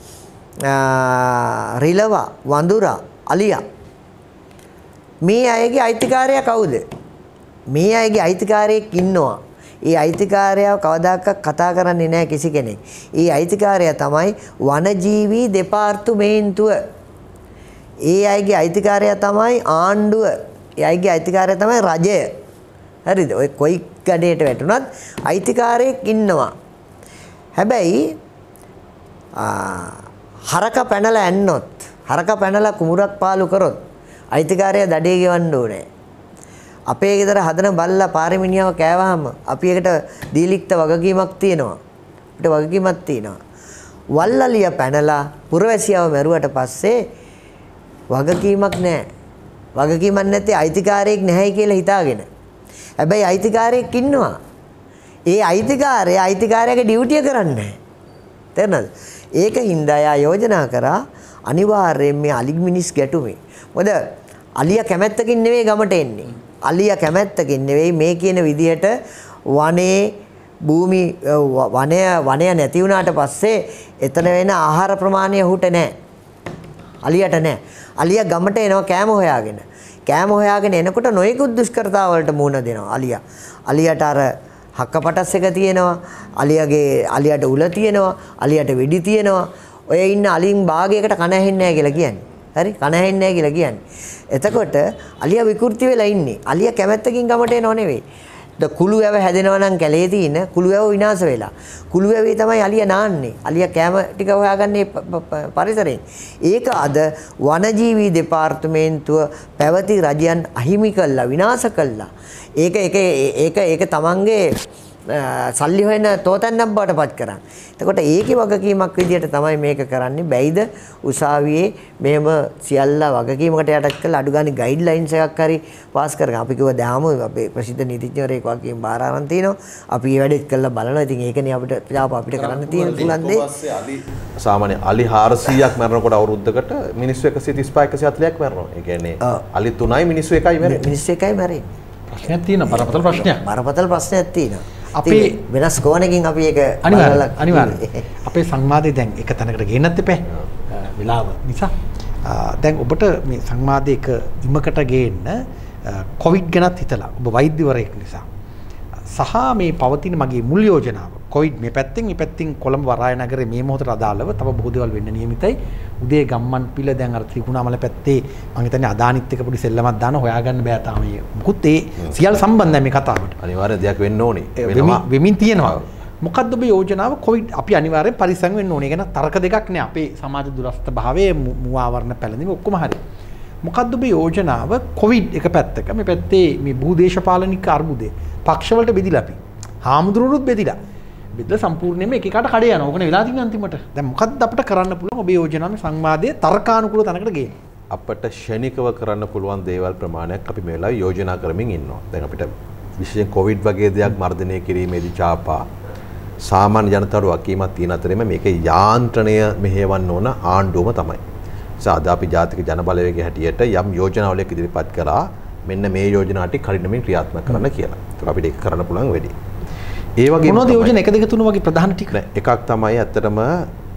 රිලවා, වඳුරා, අලියා මේ අයගේ අයිතිකාරයා කවුද? මේ අයගේ අයිතිකාරයෙක් ඉන්නවා. ඒ අයිතිකාරයව කවදාකවත් කතා කරන්නේ නැහැ කිසි කෙනෙක්. ඒ අයිතිකාරයා තමයි වනජීවී දෙපාර්තමේන්තුව. ඒ අයගේ අයිතිකාරයා තමයි ආණ්ඩුව. ඒ අයගේ අයිතිකාරය තමයි රජය. හරිද? ඔය කොයි ගඩේට වැටුණත් අයිතිකාරයෙක් ඉන්නවා. හැබැයි හරක පැනලා ඇන්නොත්, හරක පැනලා කුමුරක් පාලු කරොත් අයිතිකාරය දඩේ ගෙවන්න ඕනේ. අපේ ගෙදර හදන බල්ලා පාරමිනියව කෑවහම අපි එකට දීලික්ත වගකීමක් තියෙනවා. අපිට වගකීමක් තියෙනවා. වල්ලලිය පැනලා පුරවැසියව මැරුවට පස්සේ වගකීමක් නැහැ. වගකීමක් නැත්තේ අයිතිකාරයෙක් නැහැයි කියලා හිතාගෙන. හැබැයි අයිතිකාරයෙක් ඉන්නවා. ඒ අයිතිකාරය අයිතිකාරයාගේ ඩියුටිය කරන්නේ නැහැ. තේරෙනවද? ඒක හින්දා යා යෝජනා කරා අනිවාර්යයෙන් මේ අලි මිනිස් ගැටුමේ. මොකද අලියා කැමැත්තකින් නෙවෙයි ගමට එන්නේ. අලියා කැමැත්තකින් නෙවෙයි මේ කියන විදිහට වනේ භූමි වනය වනය නැති වුණාට පස්සේ එතන වෙන ආහාර ප්‍රමාණය ඔහුට නැහැ. අලියට නැහැ. අලියා ගමට එනවා කෑම හොයාගෙන. කෑම හොයාගෙන එනකොට නොයෙකුත් දුෂ්කරතා වලට මුහුණ දෙනවා අලියා. අලියට අර හක්කපටස් එක තියෙනවා. අලියාගේ අලියට උල තියෙනවා. අලියට වෙඩි තියෙනවා. ඔය ඉන්න අලින් භාගයකට කන ඇහෙන්නේ නැහැ කියලා කියන්නේ. හරි? කන ඇහෙන්නේ නැහැ කියලා කියන්නේ. එතකොට අලියා විකෘති වෙලා ඉන්නේ. අලියා කැමැත්තකින් ගමට එනව නෙවෙයි. ද කුළු වැව හැදෙනවා නම් කැලේ තියෙන කුළු වැව විනාශ වෙලා. කුළු වැවේ තමයි අලියා නාන්නේ. අලියා කෑම ටික හොයාගන්නේ පරිසරයෙන්. ඒක අද වනජීවී දෙපාර්තමේන්තුව පැවති රජයන් අහිමි කළා, විනාශ කළා. ඒක ඒක ඒක ඒක තමන්ගේ සල්ලි හොයන තෝතැන්නක් බවට පත් කරා. එතකොට ඒකේ වගකීමක් විදියට තමයි මේක කරන්නේ. බැයිද උසාවියේ මෙහෙම සියල්ල වගකීමකට යටත් කරලා අඩු ගානේ ගයිඩ්ලයින්ස් එකක් හරි පාස් කරගන්න. අපි කිව්වා දාමු අපේ ප්‍රසිද්ධ නීතිඥවරයෙක් වගකීම් බාර අරන් තිනවා. අපි මේ වැඩේත් කරලා බලනවා. ඉතින් ඒකනේ අපිට තාප අපිට කරන්න තියෙන පුළුවන් දේ. සාමාන්‍ය අලි හාරසීයක් මරනකොට අවුරුද්දකට මිනිස්සු එකසිය තිස් පහ එකසිය හතලිහක් මරනවා. ඒ කියන්නේ අලි තුනයි මිනිස්සු එකයි මැරෙන්නේ. මිනිස්සු එකයි මැරෙන්නේ. ප්‍රශ්නයක් තියෙනවා. බරපතල ප්‍රශ්නයක්. බරපතල ප්‍රශ්නයක් තියෙනවා. අපේ වෙනස් කෝණකින් අපි ඒක අනිවාර්යයෙන් අනිවාර්යයෙන් අපේ සංවාදයේ දැන් එක තැනකට ගේන්නත් එපා වෙලාව නිසා දැන් ඔබට මේ සංවාදයේ එක ඉමකට ගේන්න කොවිඩ් ගැනත් හිතලා ඔබ වෛද්‍යවරයෙක් නිසා සහ මේ පවතින මගේ මුල් යෝජනාව කොවිඩ් මේ පැත්තෙන් මේ පැත්තෙන් කොළඹ වරාය නගරේ මේ මොහොතට අදාළව තව බොහෝ දේවල් වෙන්න නියමිතයි උදේ ගම්මන් පිළ දැන් අර ත්‍රිකුණාමල පැත්තේ මම හිතන්නේ අදානිත් එක පොඩි සෙල්ලමක් දාන හොයාගන්න බෑ තාම මේ මුකුත් ඒ සියල්ල සම්බන්ධයි මේ කතාවට අනිවාර්ය දෙයක් වෙන්න ඕනේ වෙනවා වෙමින් තියෙනවා මොකද්ද ඔබ යෝජනාව කොවිඩ් අපි අනිවාර්යෙන් පරිස්සම් වෙන්න ඕනේ කියන තර්ක දෙකක් නෑ අපේ සමාජ දුරස්ත භාවයේ මුවාවරණ පැලඳීම ඔක්කොම හරි මොකද්ද ඔබ යෝජනාව කොවිඩ් එක පැත්තක මේ පැත්තේ මේ භූදේශපාලනික අර්බුදේ පක්ෂවලට බෙදිලා අපි හාමුදුරුවොත් බෙදිලා බෙදලා සම්පූර්ණයෙන්ම එක එකට කඩේ යනවා. ඕකනේ වෙලා තියෙන්නේ අන්තිමට. දැන් මොකද්ද අපිට කරන්න පුළුවන් ඔබේ යෝජනාවේ සංවාදයේ තර්කානුකූල තැනකට ගේන්න? අපිට ෂණිකව කරන්න පුළුවන් දේවල් ප්‍රමාණයක් අපි මේ වෙලාවේ යෝජනා කරමින් ඉන්නවා. දැන් අපිට විශේෂයෙන් කොවිඩ් වගේ දෙයක් මර්ධනය කිරීමේදී චාපා සාමාන්‍ය ජනතාවට වකීමක් තියෙන අතරෙම මේක යාන්ත්‍රණය මෙහෙවන්න ඕන ආණ්ඩුවම තමයි. සාද අපි ජාතික ජනබලවේගයේ හැටියට යම් යෝජනාවලක් ඉදිරිපත් කළා. මෙන්න මේ යෝජනා ටික කඩිනමින් ක්‍රියාත්මක කරන්න කියලා. ඒක අපිට ඒක කරන්න පුළුවන් වෙඩි. ඒ වගේ මොනවද යෝජනා එක දෙක තුන වගේ ප්‍රධාන ටික නෑ එකක් තමයි ඇත්තටම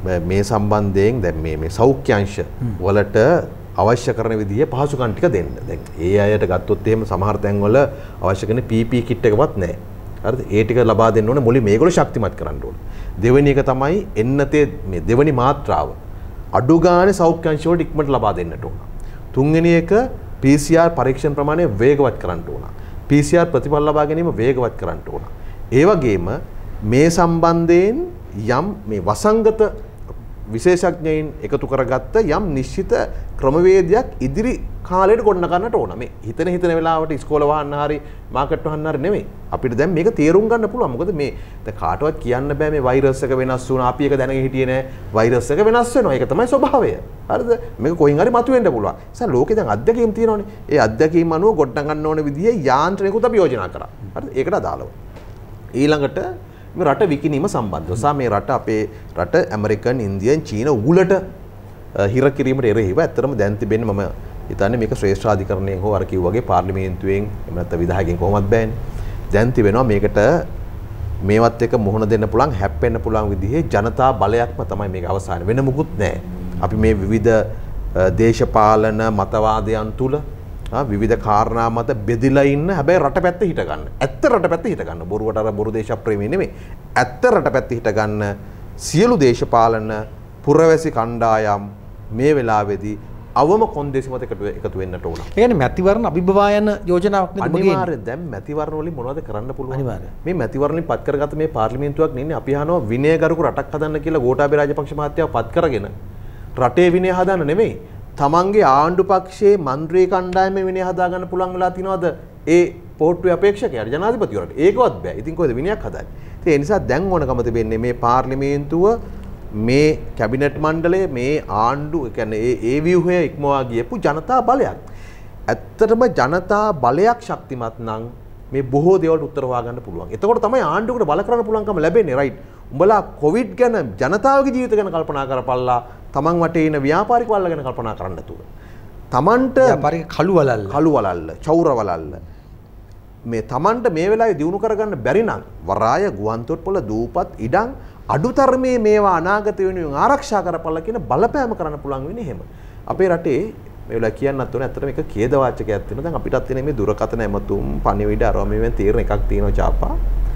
මේ සම්බන්ධයෙන් දැන් මේ මේ සෞඛ්‍ය අංශ වලට අවශ්‍ය කරන විදිහේ පහසුකම් ටික දෙන්න. දැන් ඒ අයට ගත්තොත් එහෙම සමහර තැන්වල අවශ්‍ය කරන පී පී කිට් එකවත් නැහැ. හරිද? ඒ ටික ලබා දෙන්න ඕනේ මුලින් මේගොල්ලෝ ශක්තිමත් කරන්න ඕනේ. දෙවෙනි එක තමයි එන්නතේ මේ දෙවෙනි මාත්‍රාව. අඩු ගානේ සෞඛ්‍ය අංශ වලට ඉක්මනට ලබා දෙන්නට ඕන. තුන්වෙනි එක පී සී ආර් පරීක්ෂණ ප්‍රමාණය වේගවත් කරන්න ඕන. පී සී ආර් ප්‍රතිඵල ලබා ගැනීම වේගවත් කරන්න ඕන. ඒ වගේම මේ සම්බන්ධයෙන් යම් මේ වසංගත විශේෂඥයින් එකතු කරගත්ත යම් නිශ්චිත ක්‍රමවේදයක් ඉදිරි කාලයට ගොඩනගන්නට ඕන. මේ හිතන හිතන වෙලාවට ඉස්කෝල වහන්න හරි මාකට් වහන්න හරි නෙමෙයි. අපිට දැන් මේක තේරුම් ගන්න පුළුවන්. මොකද මේ දැන් කාටවත් කියන්න බෑ මේ වෛරස් එක වෙනස් වුණා. අපි ඒක දැනගෙන හිටියේ නෑ. වෛරස් එක වෙනස් වෙනවා. ඒක තමයි ස්වභාවය. හරිද? මේක කොහෙන් හරි මතුවෙන්න පුළුවන්. ඒ නිසා ලෝකේ දැන් අත්දැකීම් තියෙනවානේ. ඒ අත්දැකීම් අනුව ගොඩනගන්න ඕන විදිහේ යාන්ත්‍රණයකුත් අපි යෝජනා කරා. හරිද? ඒකට අදාළව. ඊළඟට මේ රට විකිණීම සම්බන්ධව සහ මේ රට අපේ රට ඇමරිකන් ඉන්දියන් චීන උගුලට හිර කිරීමට එරෙහිව ඇත්තටම දැන් තිබෙන්නේ මම හිතන්නේ මේක ශ්‍රේෂ්ඨාධිකරණයෙන් හෝ අර කිව්වා වගේ පාර්ලිමේන්තුවෙන් එහෙම නැත්නම් විධායකෙන් කොහොමද බෑනේ දැන් තිබෙනවා මේකට මේවත් එක මුහුණ දෙන්න පුළුවන් හැප්පෙන්න පුළුවන් විදිහේ ජනතා බලයක්ම තමයි මේක අවසාන වෙන මුකුත් නැහැ අපි මේ විවිධ දේශපාලන මතවාදයන් තුල විවිධ කාරණා මත බෙදිලා ඉන්න හැබැයි රට පැත්ත හිට ගන්න. ඇත්ත රට පැත්ත හිට ගන්න. බොරුවට අර බොරු දේශප්‍රේමී නෙමෙයි. ඇත්ත රට පැත්ත හිට ගන්න සියලු දේශපාලන පුරවැසි කණ්ඩායම් මේ වෙලාවේදී අවම කොන්දේසි මත එකතු එකතු වෙන්නට ඕන. ඒ කියන්නේ මැතිවරණ අභිභවායන යෝජනාවක් නේද ඔබගේ? අනිවාර්යයෙන් දැන් මැතිවරණ වලින් මොනවද කරන්න පුළුවන්? අනිවාර්යයෙන්. මේ මැතිවරණ වලින් පත් කරගත්ත මේ පාර්ලිමේන්තුවක් නෙන්නේ අපි අහනවා විනයගරුක රටක් හදන්න කියලා ගෝඨාභය රාජපක්ෂ මහත්තයා පත් කරගෙන රටේ විනය හදන්න නෙමෙයි. තමන්ගේ ආණ්ඩු පක්ෂයේ මන්ත්‍රී කණ්ඩායමේ විනය හදා ගන්න පුළුවන් වෙලා තිනවද ඒ පොට්ටුවේ අපේක්ෂකයාට ජනාධිපතිවරට ඒකවත් බෑ. ඉතින් කොහෙද විනයක් හදාන්නේ? ඉතින් ඒ නිසා දැන් ඕනකම තිබෙන්නේ මේ පාර්ලිමේන්තුව මේ කැබිනට් මණ්ඩලය මේ ආණ්ඩු කියන්නේ ඒ ඒ ව්‍යුහය ඉක්මවා ගියපු ජනතා බලයක්. ඇත්තටම ජනතා බලයක් ශක්තිමත් නම් මේ බොහෝ දේවල්ට උත්තර හොයාගන්න පුළුවන්. එතකොට තමයි ආණ්ඩුවකට බල කරන්න පුළුවන්කම ලැබෙන්නේ රයිට්. උඹලා කොවිඩ් ගැන ජනතාවගේ ජීවිත ගැන කල්පනා කරපල්ලා තමන් වටේ ඉන ව්‍යාපාරික වල්ල ගැන කල්පනා කරන්න නැතුව. තමන්ට ව්‍යාපාරික කළු වලල්ල කළු වලල්ල චෞර වලල්ල මේ තමන්ට මේ වෙලාවේ දිනු කරගන්න බැරි නම් වරාය ගුවන්තොටුපොළ දූපත් ඉඩම් අඩුතරමේ මේවා අනාගත වෙනුවෙන් ආරක්ෂා කරපල්ලා කියන බලපෑම කරන්න පුළුවන් වෙන්නේ එහෙම. අපේ රටේ මේ වෙලාව කියන්නත් ඕනේ ඇත්තට මේක ඛේදවාචකයක් තියෙනවා. දැන් අපිටත් තියෙන මේ දුරකථන ඇමතුම් පණිවිඩ අරවා මේවෙන් තීරණ එකක් තියෙනවා චාපා.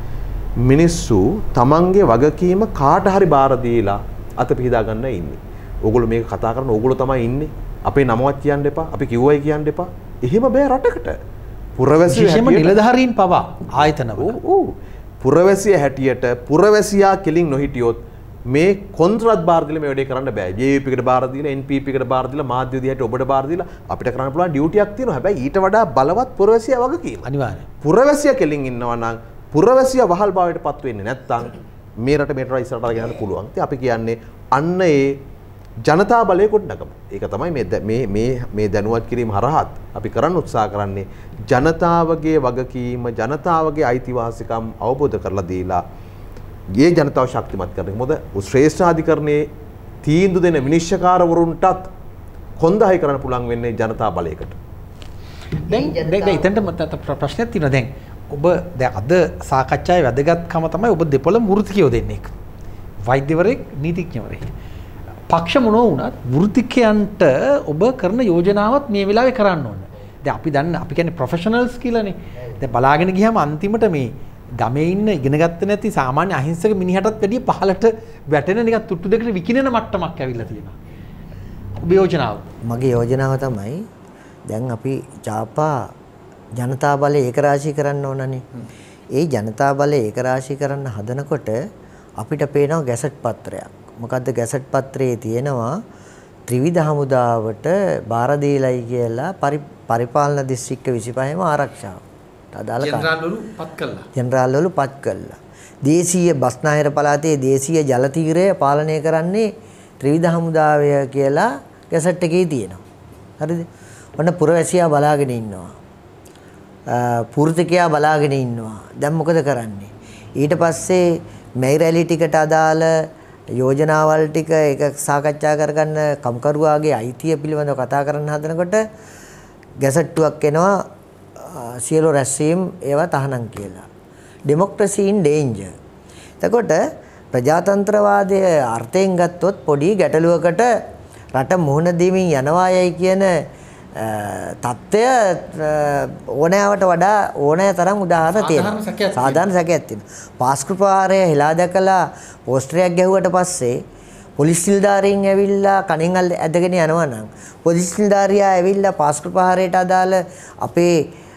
මිනිස්සු තමන්ගේ වගකීම කාට හරි බාර දීලා අත පිහදා ගන්න ඉන්නේ. ඕගොල්ලෝ මේක කතා කරන ඕගොල්ලෝ තමයි ඉන්නේ. අපේ නමවත් කියන්න එපා. අපි කිව්වයි කියන්න එපා. එහෙම බෑ රටකට. පුරවැසියෝ විශේෂයෙන්ම නිලධාරීන් පවා ආයතනවල. ඔව් ඔව්. පුරවැසිය හැටියට පුරවැසියා කෙලින් නොහිටියොත් මේ කොන්ත්‍රාත් බාර දීලා මේ වැඩේ කරන්න බෑ. ජේ වී පී කට බාර දීලා එන් පී පී කට බාර දීලා මාධ්‍ය විදිහට ඔබට බාර දීලා අපිට කරන්න පුළුවන් ඩියුටියක් තියෙනවා. හැබැයි ඊට වඩා බලවත් පුරවැසියා වගකීම. අනිවාර්යයෙන්. පුරවැසියා කෙලින් ඉන්නවා නම් පුරවැසියා වහල් භාවයට පත් වෙන්නේ නැත්නම් මේ රට මේ රට ඉස්සරහට ගෙනන්න පුළුවන්. ඉතින් අපි කියන්නේ අන්න ඒ ජනතා බලය ගොඩනගමු. ඒක තමයි මේ මේ මේ මේ දැනුවත් කිරීම හරහාත් අපි කරන්න උත්සාහ කරන්නේ ජනතාවගේ වගකීම ජනතාවගේ අයිතිවාසිකම් අවබෝධ කරලා දීලා ගේ ජනතාව ශක්තිමත් කරන. මොකද ශ්‍රේෂ්ඨාධිකරණයේ තීන්දුව දෙන විනිශ්චයකාරවරුන්ටත් කොන්දහයි කරන්න පුළුවන් වෙන්නේ ජනතා බලයකට. දැන් දැන් ඉතින්ට මට ප්‍රශ්නයක් තියෙනවා. දැන් ඔබ දැන් අද සාකච්ඡාවේ වැදගත්කම තමයි ඔබ දෙපොළ වෘත්තිකයෝ දෙන්නෙක්. වෛද්‍යවරයෙක් නීතිඥවරයෙක්. පක්ෂ මොනෝ වුණත් වෘත්තිකයන්ට ඔබ කරන යෝජනාවත් මේ වෙලාවේ කරන්න ඕන. දැන් අපි දන්න අපි කියන්නේ ප්‍රොෆෙෂනල්ස් කියලානේ. දැන් බලාගෙන ගියාම අන්තිමට මේ ගමේ ඉන්න ඉගෙන ගත්ත නැති සාමාන්‍ය අහිංසක මිනිහටත් වැඩිය පහලට වැටෙන නිකන් තුට්ටු දෙකට විකිනෙන මට්ටමක් ඇවිල්ලා තියෙනවා. ඔබ යෝජනාව. මගේ යෝජනාව තමයි දැන් අපි ජාපා ජනතා බලය ඒකරාශී කරන්න ඕනනේ. ඒ ජනතා බලය ඒකරාශී කරන්න හදනකොට අපිට පේනවා ගැසට් පත්‍රයක්. මොකද්ද ගැසට් පත්‍රයේ තියෙනවා ත්‍රිවිධ හමුදාවට බාර දීලයි කියලා පරිපාලන දිස්ත්‍රික්ක විසිපහේම ආරක්ෂාව. අදාළ ජෙනරාල්වරු පත් කළා. ජෙනරාල්වරු පත් කළා. දේශීය බස්නාහිර පළාතේ දේශීය ජල තීරය පාලනය කරන්නේ ත්‍රිවිධ හමුදාවය කියලා ගැසට් එකේ තියෙනවා. හරිද? ඔන්න පුරවැසියා බලාගෙන ඉන්නවා. පූර්තිකයා බලාගෙන ඉන්නවා. දැන් මොකද කරන්නේ? ඊට පස්සේ මේ රැලි ටිකට අදාළ යෝජනාවල් ටික එක සාකච්ඡා කරගන්න කම්කරුවාගේ අයිතිය පිළිබඳව කතා කරන්න හදනකොට ගැසට්ටුවක් එනවා සියලු රැස්වීම් ඒවා තහනම් කියලා. Democracy in danger. එතකොට ප්‍රජාතන්ත්‍රවාදයේ අර්ථයෙන් ගත්තොත් පොඩි ගැටලුවකට රට මුහුණ දීමින් යනවායයි කියන තත්ත්වය ඕනෑවට වඩා ඕනෑ තරම් උදාහරණ තියෙනවා. සාධාරණ සැකයක් තියෙනවා. පාස්කු ප්‍රහාරය හෙලා දැකලා පෝස්ටරයක් ගැහුවට පස්සේ පොලිස් නිලධාරීන් ඇවිල්ලා කණෙන් ඇදගෙන යනවා නම් පොලිස් නිලධාරියා ඇවිල්ලා පාස්කු ප්‍රහාරයට අදාළ අපේ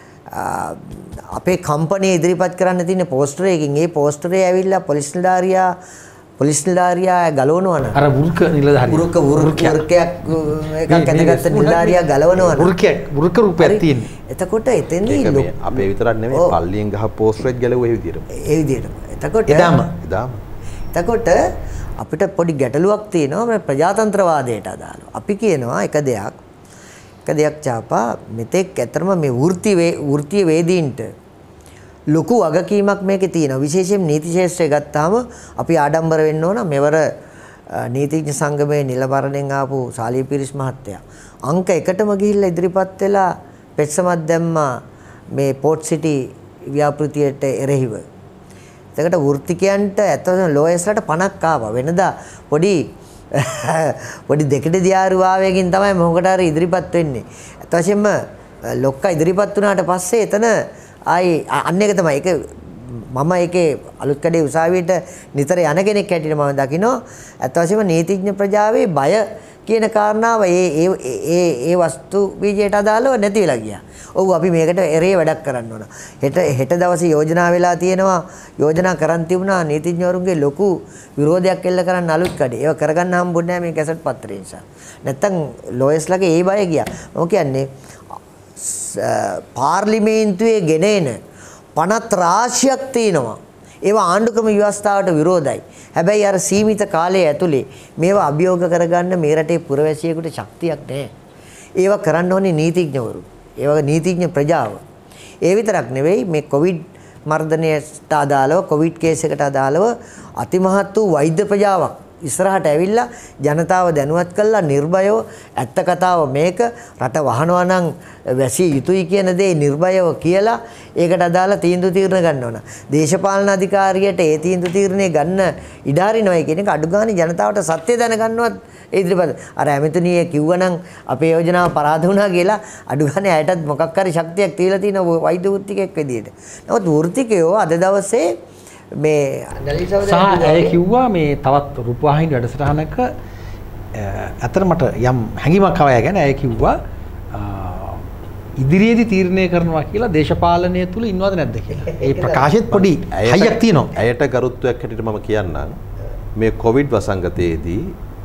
අපේ කම්පැනි ඉදිරිපත් කරන්න තියෙන පෝස්ටරයකින් ඒ පෝස්ටරේ ඇවිල්ලා පොලිස් නිලධාරියා පොලිස් නිලධාරියා ගලවනවා නම් අර වෘක නිලධාරියා වෘක වෘකයක් එකක් ඇඳගත්ත නිලධාරියා ගලවනවා නම් වෘකයක් වෘක රූපයක් තියෙනවා. එතකොට එතෙන්දී අපේ විතරක් නෙමෙයි පල්ලියෙන් ගහ පෝස්ටරේත් ගැලුවා ඒ විදිහට. ඒ විදිහට. එතකොට එදාම එදාම එතකොට අපිට පොඩි ගැටලුවක් තියෙනවා මේ ප්‍රජාතන්ත්‍රවාදයට අදාළව. අපි කියනවා එක දෙයක් එක දෙයක් චාපා මෙතෙක් ඇතරම මේ වෘත්ති වෘත්තීය වේදීන්ට ලොකු වගකීමක් මේකේ තියෙනවා. විශේෂයෙන් නීති ශාස්ත්‍රය ගත්තාම අපි ආඩම්බර වෙන්න ඕන මෙවර නීතිඥ සංගමයේ නිලවරණෙන් ආපු සාලිය පිරිස් මහත්තයා අංක එකටම ගිහිල්ලා ඉදිරිපත් වෙලා පෙත්සමක් දැම්මා මේ පෝට් සිටි ව්‍යාපෘතියට එරෙහිව. එතකොට වෘත්තිකයන්ට ඇත්තටම ලෝයස්ලට පණක් ආවා. වෙනදා පොඩි පොඩි දෙකඩ දියාරු වාවයකින් තමයි මොකට හරි ඉදිරිපත් වෙන්නේ. ඇත්ත වශයෙන්ම ලොක්ක ඉදිරිපත් වුණාට පස්සේ එතන ආයි අන්න එක තමයි ඒක මම ඒකේ අලුත් කඩේ උසාවියට නිතර යන කෙනෙක් හැටියට මම දකිනවා. ඇත්ත වශයෙන්ම නීතිඥ ප්‍රජාවේ බය කියන කාරණාව ඒ ඒ ඒ ඒ වස්තු බීජයට අදාළව නැති වෙලා ගියා. ඔව් අපි මේකට එරේ වැඩක් කරන්න ඕන. හෙට හෙට දවසේ යෝජනා වෙලා තියෙනවා. යෝජනා කරන් තිබුණා නීතිඥවරුන්ගේ ලොකු විරෝධයක් එල්ල කරන්න අලුත් කඩේ. ඒක කරගන්න හම්බුන්නේ නැහැ මේ කැසට් පත්‍රය නිසා. නැත්තම් ලෝයස්ලගේ ඒ බය ගියා. මොකද කියන්නේ පාර්ලිමේන්තුවේ ගෙන එන පනත් රාශියක් තියෙනවා. ඒවා ආණ්ඩුක්‍රම ව්‍යවස්ථාවට විරෝධයි. හැබැයි අර සීමිත කාලය ඇතුලේ මේවා අභියෝග කරගන්න මේ රටේ පුරවැසියෙකුට ශක්තියක් නැහැ. ඒවා කරන්න ඕනේ නීතිඥවරු. ඒවා නීතිඥ ප්‍රජාව. ඒ විතරක් නෙවෙයි මේ කොවිඩ් මර්ධනයට අදාළව කොවිඩ් කේස් එකට අදාළව අතිමහත් වූ වෛද්‍ය ප්‍රජාවක් ඉස්සරහට ඇවිල්ලා ජනතාව දැනුවත් කළා නිර්භයව ඇත්ත කතාව මේක රට වහනවා නම් වැසිය යුතුයි කියන දේ නිර්භයව කියලා ඒකට අදාළ තීන්දුව තීරණ ගන්න ඕන. දේශපාලන අධිකාරියට ඒ තීන්දුව තීරණේ ගන්න ඉඩ හරිනවයි කියන එක අඩු ගානේ ජනතාවට සත්‍ය දැනගන්නවත් ඉදිරිපත් අර ඇමතුණියේ කිව්වනම් අපේ යෝජනාව පරාද වුණා කියලා අඩු ගානේ ඇයටත් මොකක් හරි ශක්තියක් තියලා තියෙන වෛද්‍ය වෘත්තිකයෙක් විදියට. නමුත් වෘත්තිකයෝ අද දවසේ මේ සහ ඇය කිව්වා මේ තවත් රූපවාහිනී වැඩසටහනක අතර මට යම් හැඟීමක් ආවා ගැන ඇය කිව්වා ඉදිරියේදී තීරණය කරනවා කියලා දේශපාලනය තුල ඉන්නවද නැද්ද කියලා. ඒ ප්‍රකාශෙත් පොඩි හයියක් තියෙනවා. ඇයට ගරුත්වයක් හැටියට මම කියන්නම් මේ කොවිඩ් වසංගතයේදී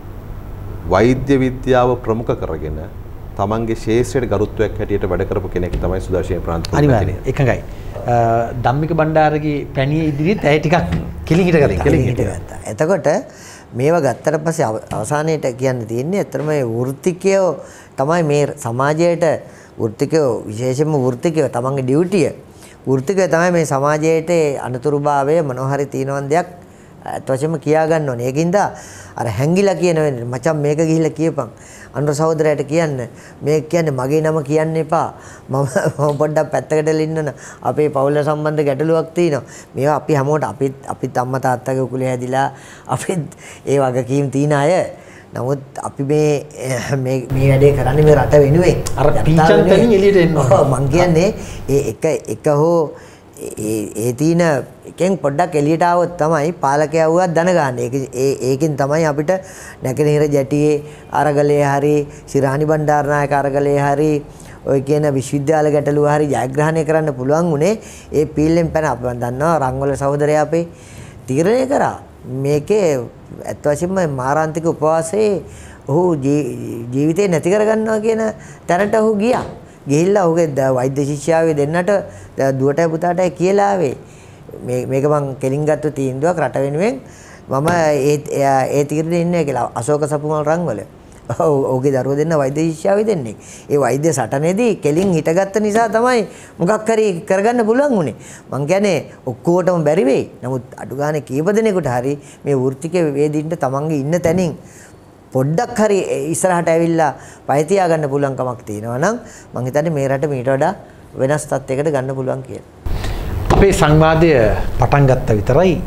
වෛද්‍ය විද්‍යාව ප්‍රමුඛ කරගෙන තමන්ගේ ශාස්ත්‍රයට ගරුත්වයක් හැටියට වැඩ කරපු කෙනෙක් තමයි සුදර්ශන ප්‍රාන්තපුර. අනිවාර්යයෙන් එකඟයි. ධම්මික බණ්ඩාරගේ පැණිය ඉදිරියට ඇය ටිකක් කෙලින් හිටගත්තා. කෙලින් හිටගත්තා. එතකොට මේවා ගත්තට පස්සේ අවසානයේට කියන්න තියෙන්නේ අතරම මේ වෘත්තිකයෝ තමයි මේ සමාජයට වෘත්තිකයෝ විශේෂයෙන්ම වෘත්තිකයෝ තමන්ගේ ඩියුටිය වෘත්තිකයෝ තමයි මේ සමාජයට අනුතුරුභාවය මොනවහරි තියෙනවන් දෙයක් අත් වශයෙන්ම කියා ගන්න ඕනේ. ඒකින්ද අර හැංගිලා කියන වෙන්නේ මචං මේක ගිහිල්ලා කියපන්. අනුර සහෝදරයාට කියන්න මේක කියන්නේ මගේ නම කියන්න එපා. මම පොඩ්ඩක් පැත්තකට ඉන්නන අපේ පවුල සම්බන්ධ ගැටලුවක් තියෙනවා. මේවා අපි හැමෝට අපිත් අපිත් අම්මා තාත්තගේ උකුලේ හැදිලා අපිත් ඒ වගකීම් තියෙන අය. නමුත් අපි මේ මේ මේ වැඩේ කරන්නේ මේ රට වෙනුවෙන්. අර පීචන් තනින් එළියට එන්න ඕන. මං කියන්නේ ඒ එක එක හෝ ඒ ඒ තීන එකෙන් පොඩ්ඩක් එළියට આવොත් තමයි පාලකයා වුවත් දැනගන්නේ. ඒක ඒ ඒකෙන් තමයි අපිට නැකනහිර ජැටියේ අරගලයේ හරි සිරාණි බණ්ඩාරනායක අරගලයේ හරි ඔය කියන විශ්වවිද්‍යාල ගැටලුව හරි ජයග්‍රහණය කරන්න පුළුවන් උනේ ඒ පීල්ලෙන් පැන අපි දන්නවා රංගවල සහෝදරයා අපේ තීරණය කරා. මේකේ ඇත්ත වශයෙන්ම මාරාන්තික උපවාසයේ ඔහු ජීවිතේ නැති කරගන්නවා කියන තැනට ඔහු ගියා. ගිහිල්ලා ඔහුගේ වෛද්‍ය ශිෂ්‍යාවේ දෙන්නට දුවටයි පුතාටයි කියලා ආවේ. මේ මේක මං කෙලින් ගත්ත තීන්දුවක් රට වෙනුවෙන් මම ඒ ඒ තීරණේ ඉන්නේ කියලා අශෝක සපුමල් රංගවල. ඔව් ඔහුගේ දරුවෝ දෙන්න වෛද්‍ය ශිෂ්‍යාවේ දෙන්නේ. ඒ වෛද්‍ය සටනේදී කෙලින් හිටගත්ත නිසා තමයි මොකක් හරි කරගන්න පුළුවන් උනේ. මං කියන්නේ ඔක්කොටම බැරි වෙයි. නමුත් අඩු ගානේ කීප දෙනෙකුට හරි මේ වෘත්තික වේදින්ට තමන්ගේ ඉන්න තැනින් පොඩ්ඩක් හරි ඉස්සරහට ඇවිල්ලා පය තියා ගන්න පුළුවන් කමක් තියෙනවා නම් මං හිතන්නේ මේ රට මීට වඩා වෙනස් තත්යකට ගන්න පුළුවන් කියලා. අපේ සංවාදය පටන් ගත්ත විතරයි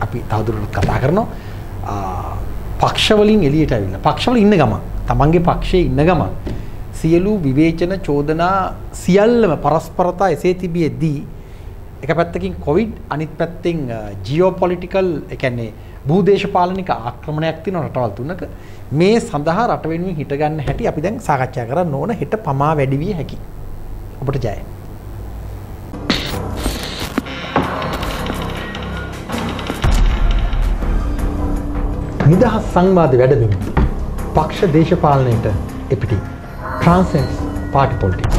අපි තවදුරටත් කතා කරනවා. පක්ෂවලින් එළියට ඇවිල්ලා පක්ෂවල ඉන්න ගම තමන්ගේ පක්ෂයේ ඉන්න ගම සියලු විවේචන චෝදනා සියල්ලම පරස්පරතා එසේ තිබියදී එක පැත්තකින් කොවිඩ් අනිත් පැත්තෙන් ජියෝපොලිටිකල් ඒ කියන්නේ භූදේශපාලනික ආක්‍රමණයක් තියෙන රටවල් තුනක මේ සඳහා රට වෙනුවෙන් හිට ගන්න හැටි අපි දැන් සාකච්ඡා කරන්න ඕන. හෙට පමා වැඩි විය හැකි. ඔබට ජය. නිදහස් සංවාද වැඩබිම පක්ෂ දේශපාලනයට එපිටි Transcends Party Politics.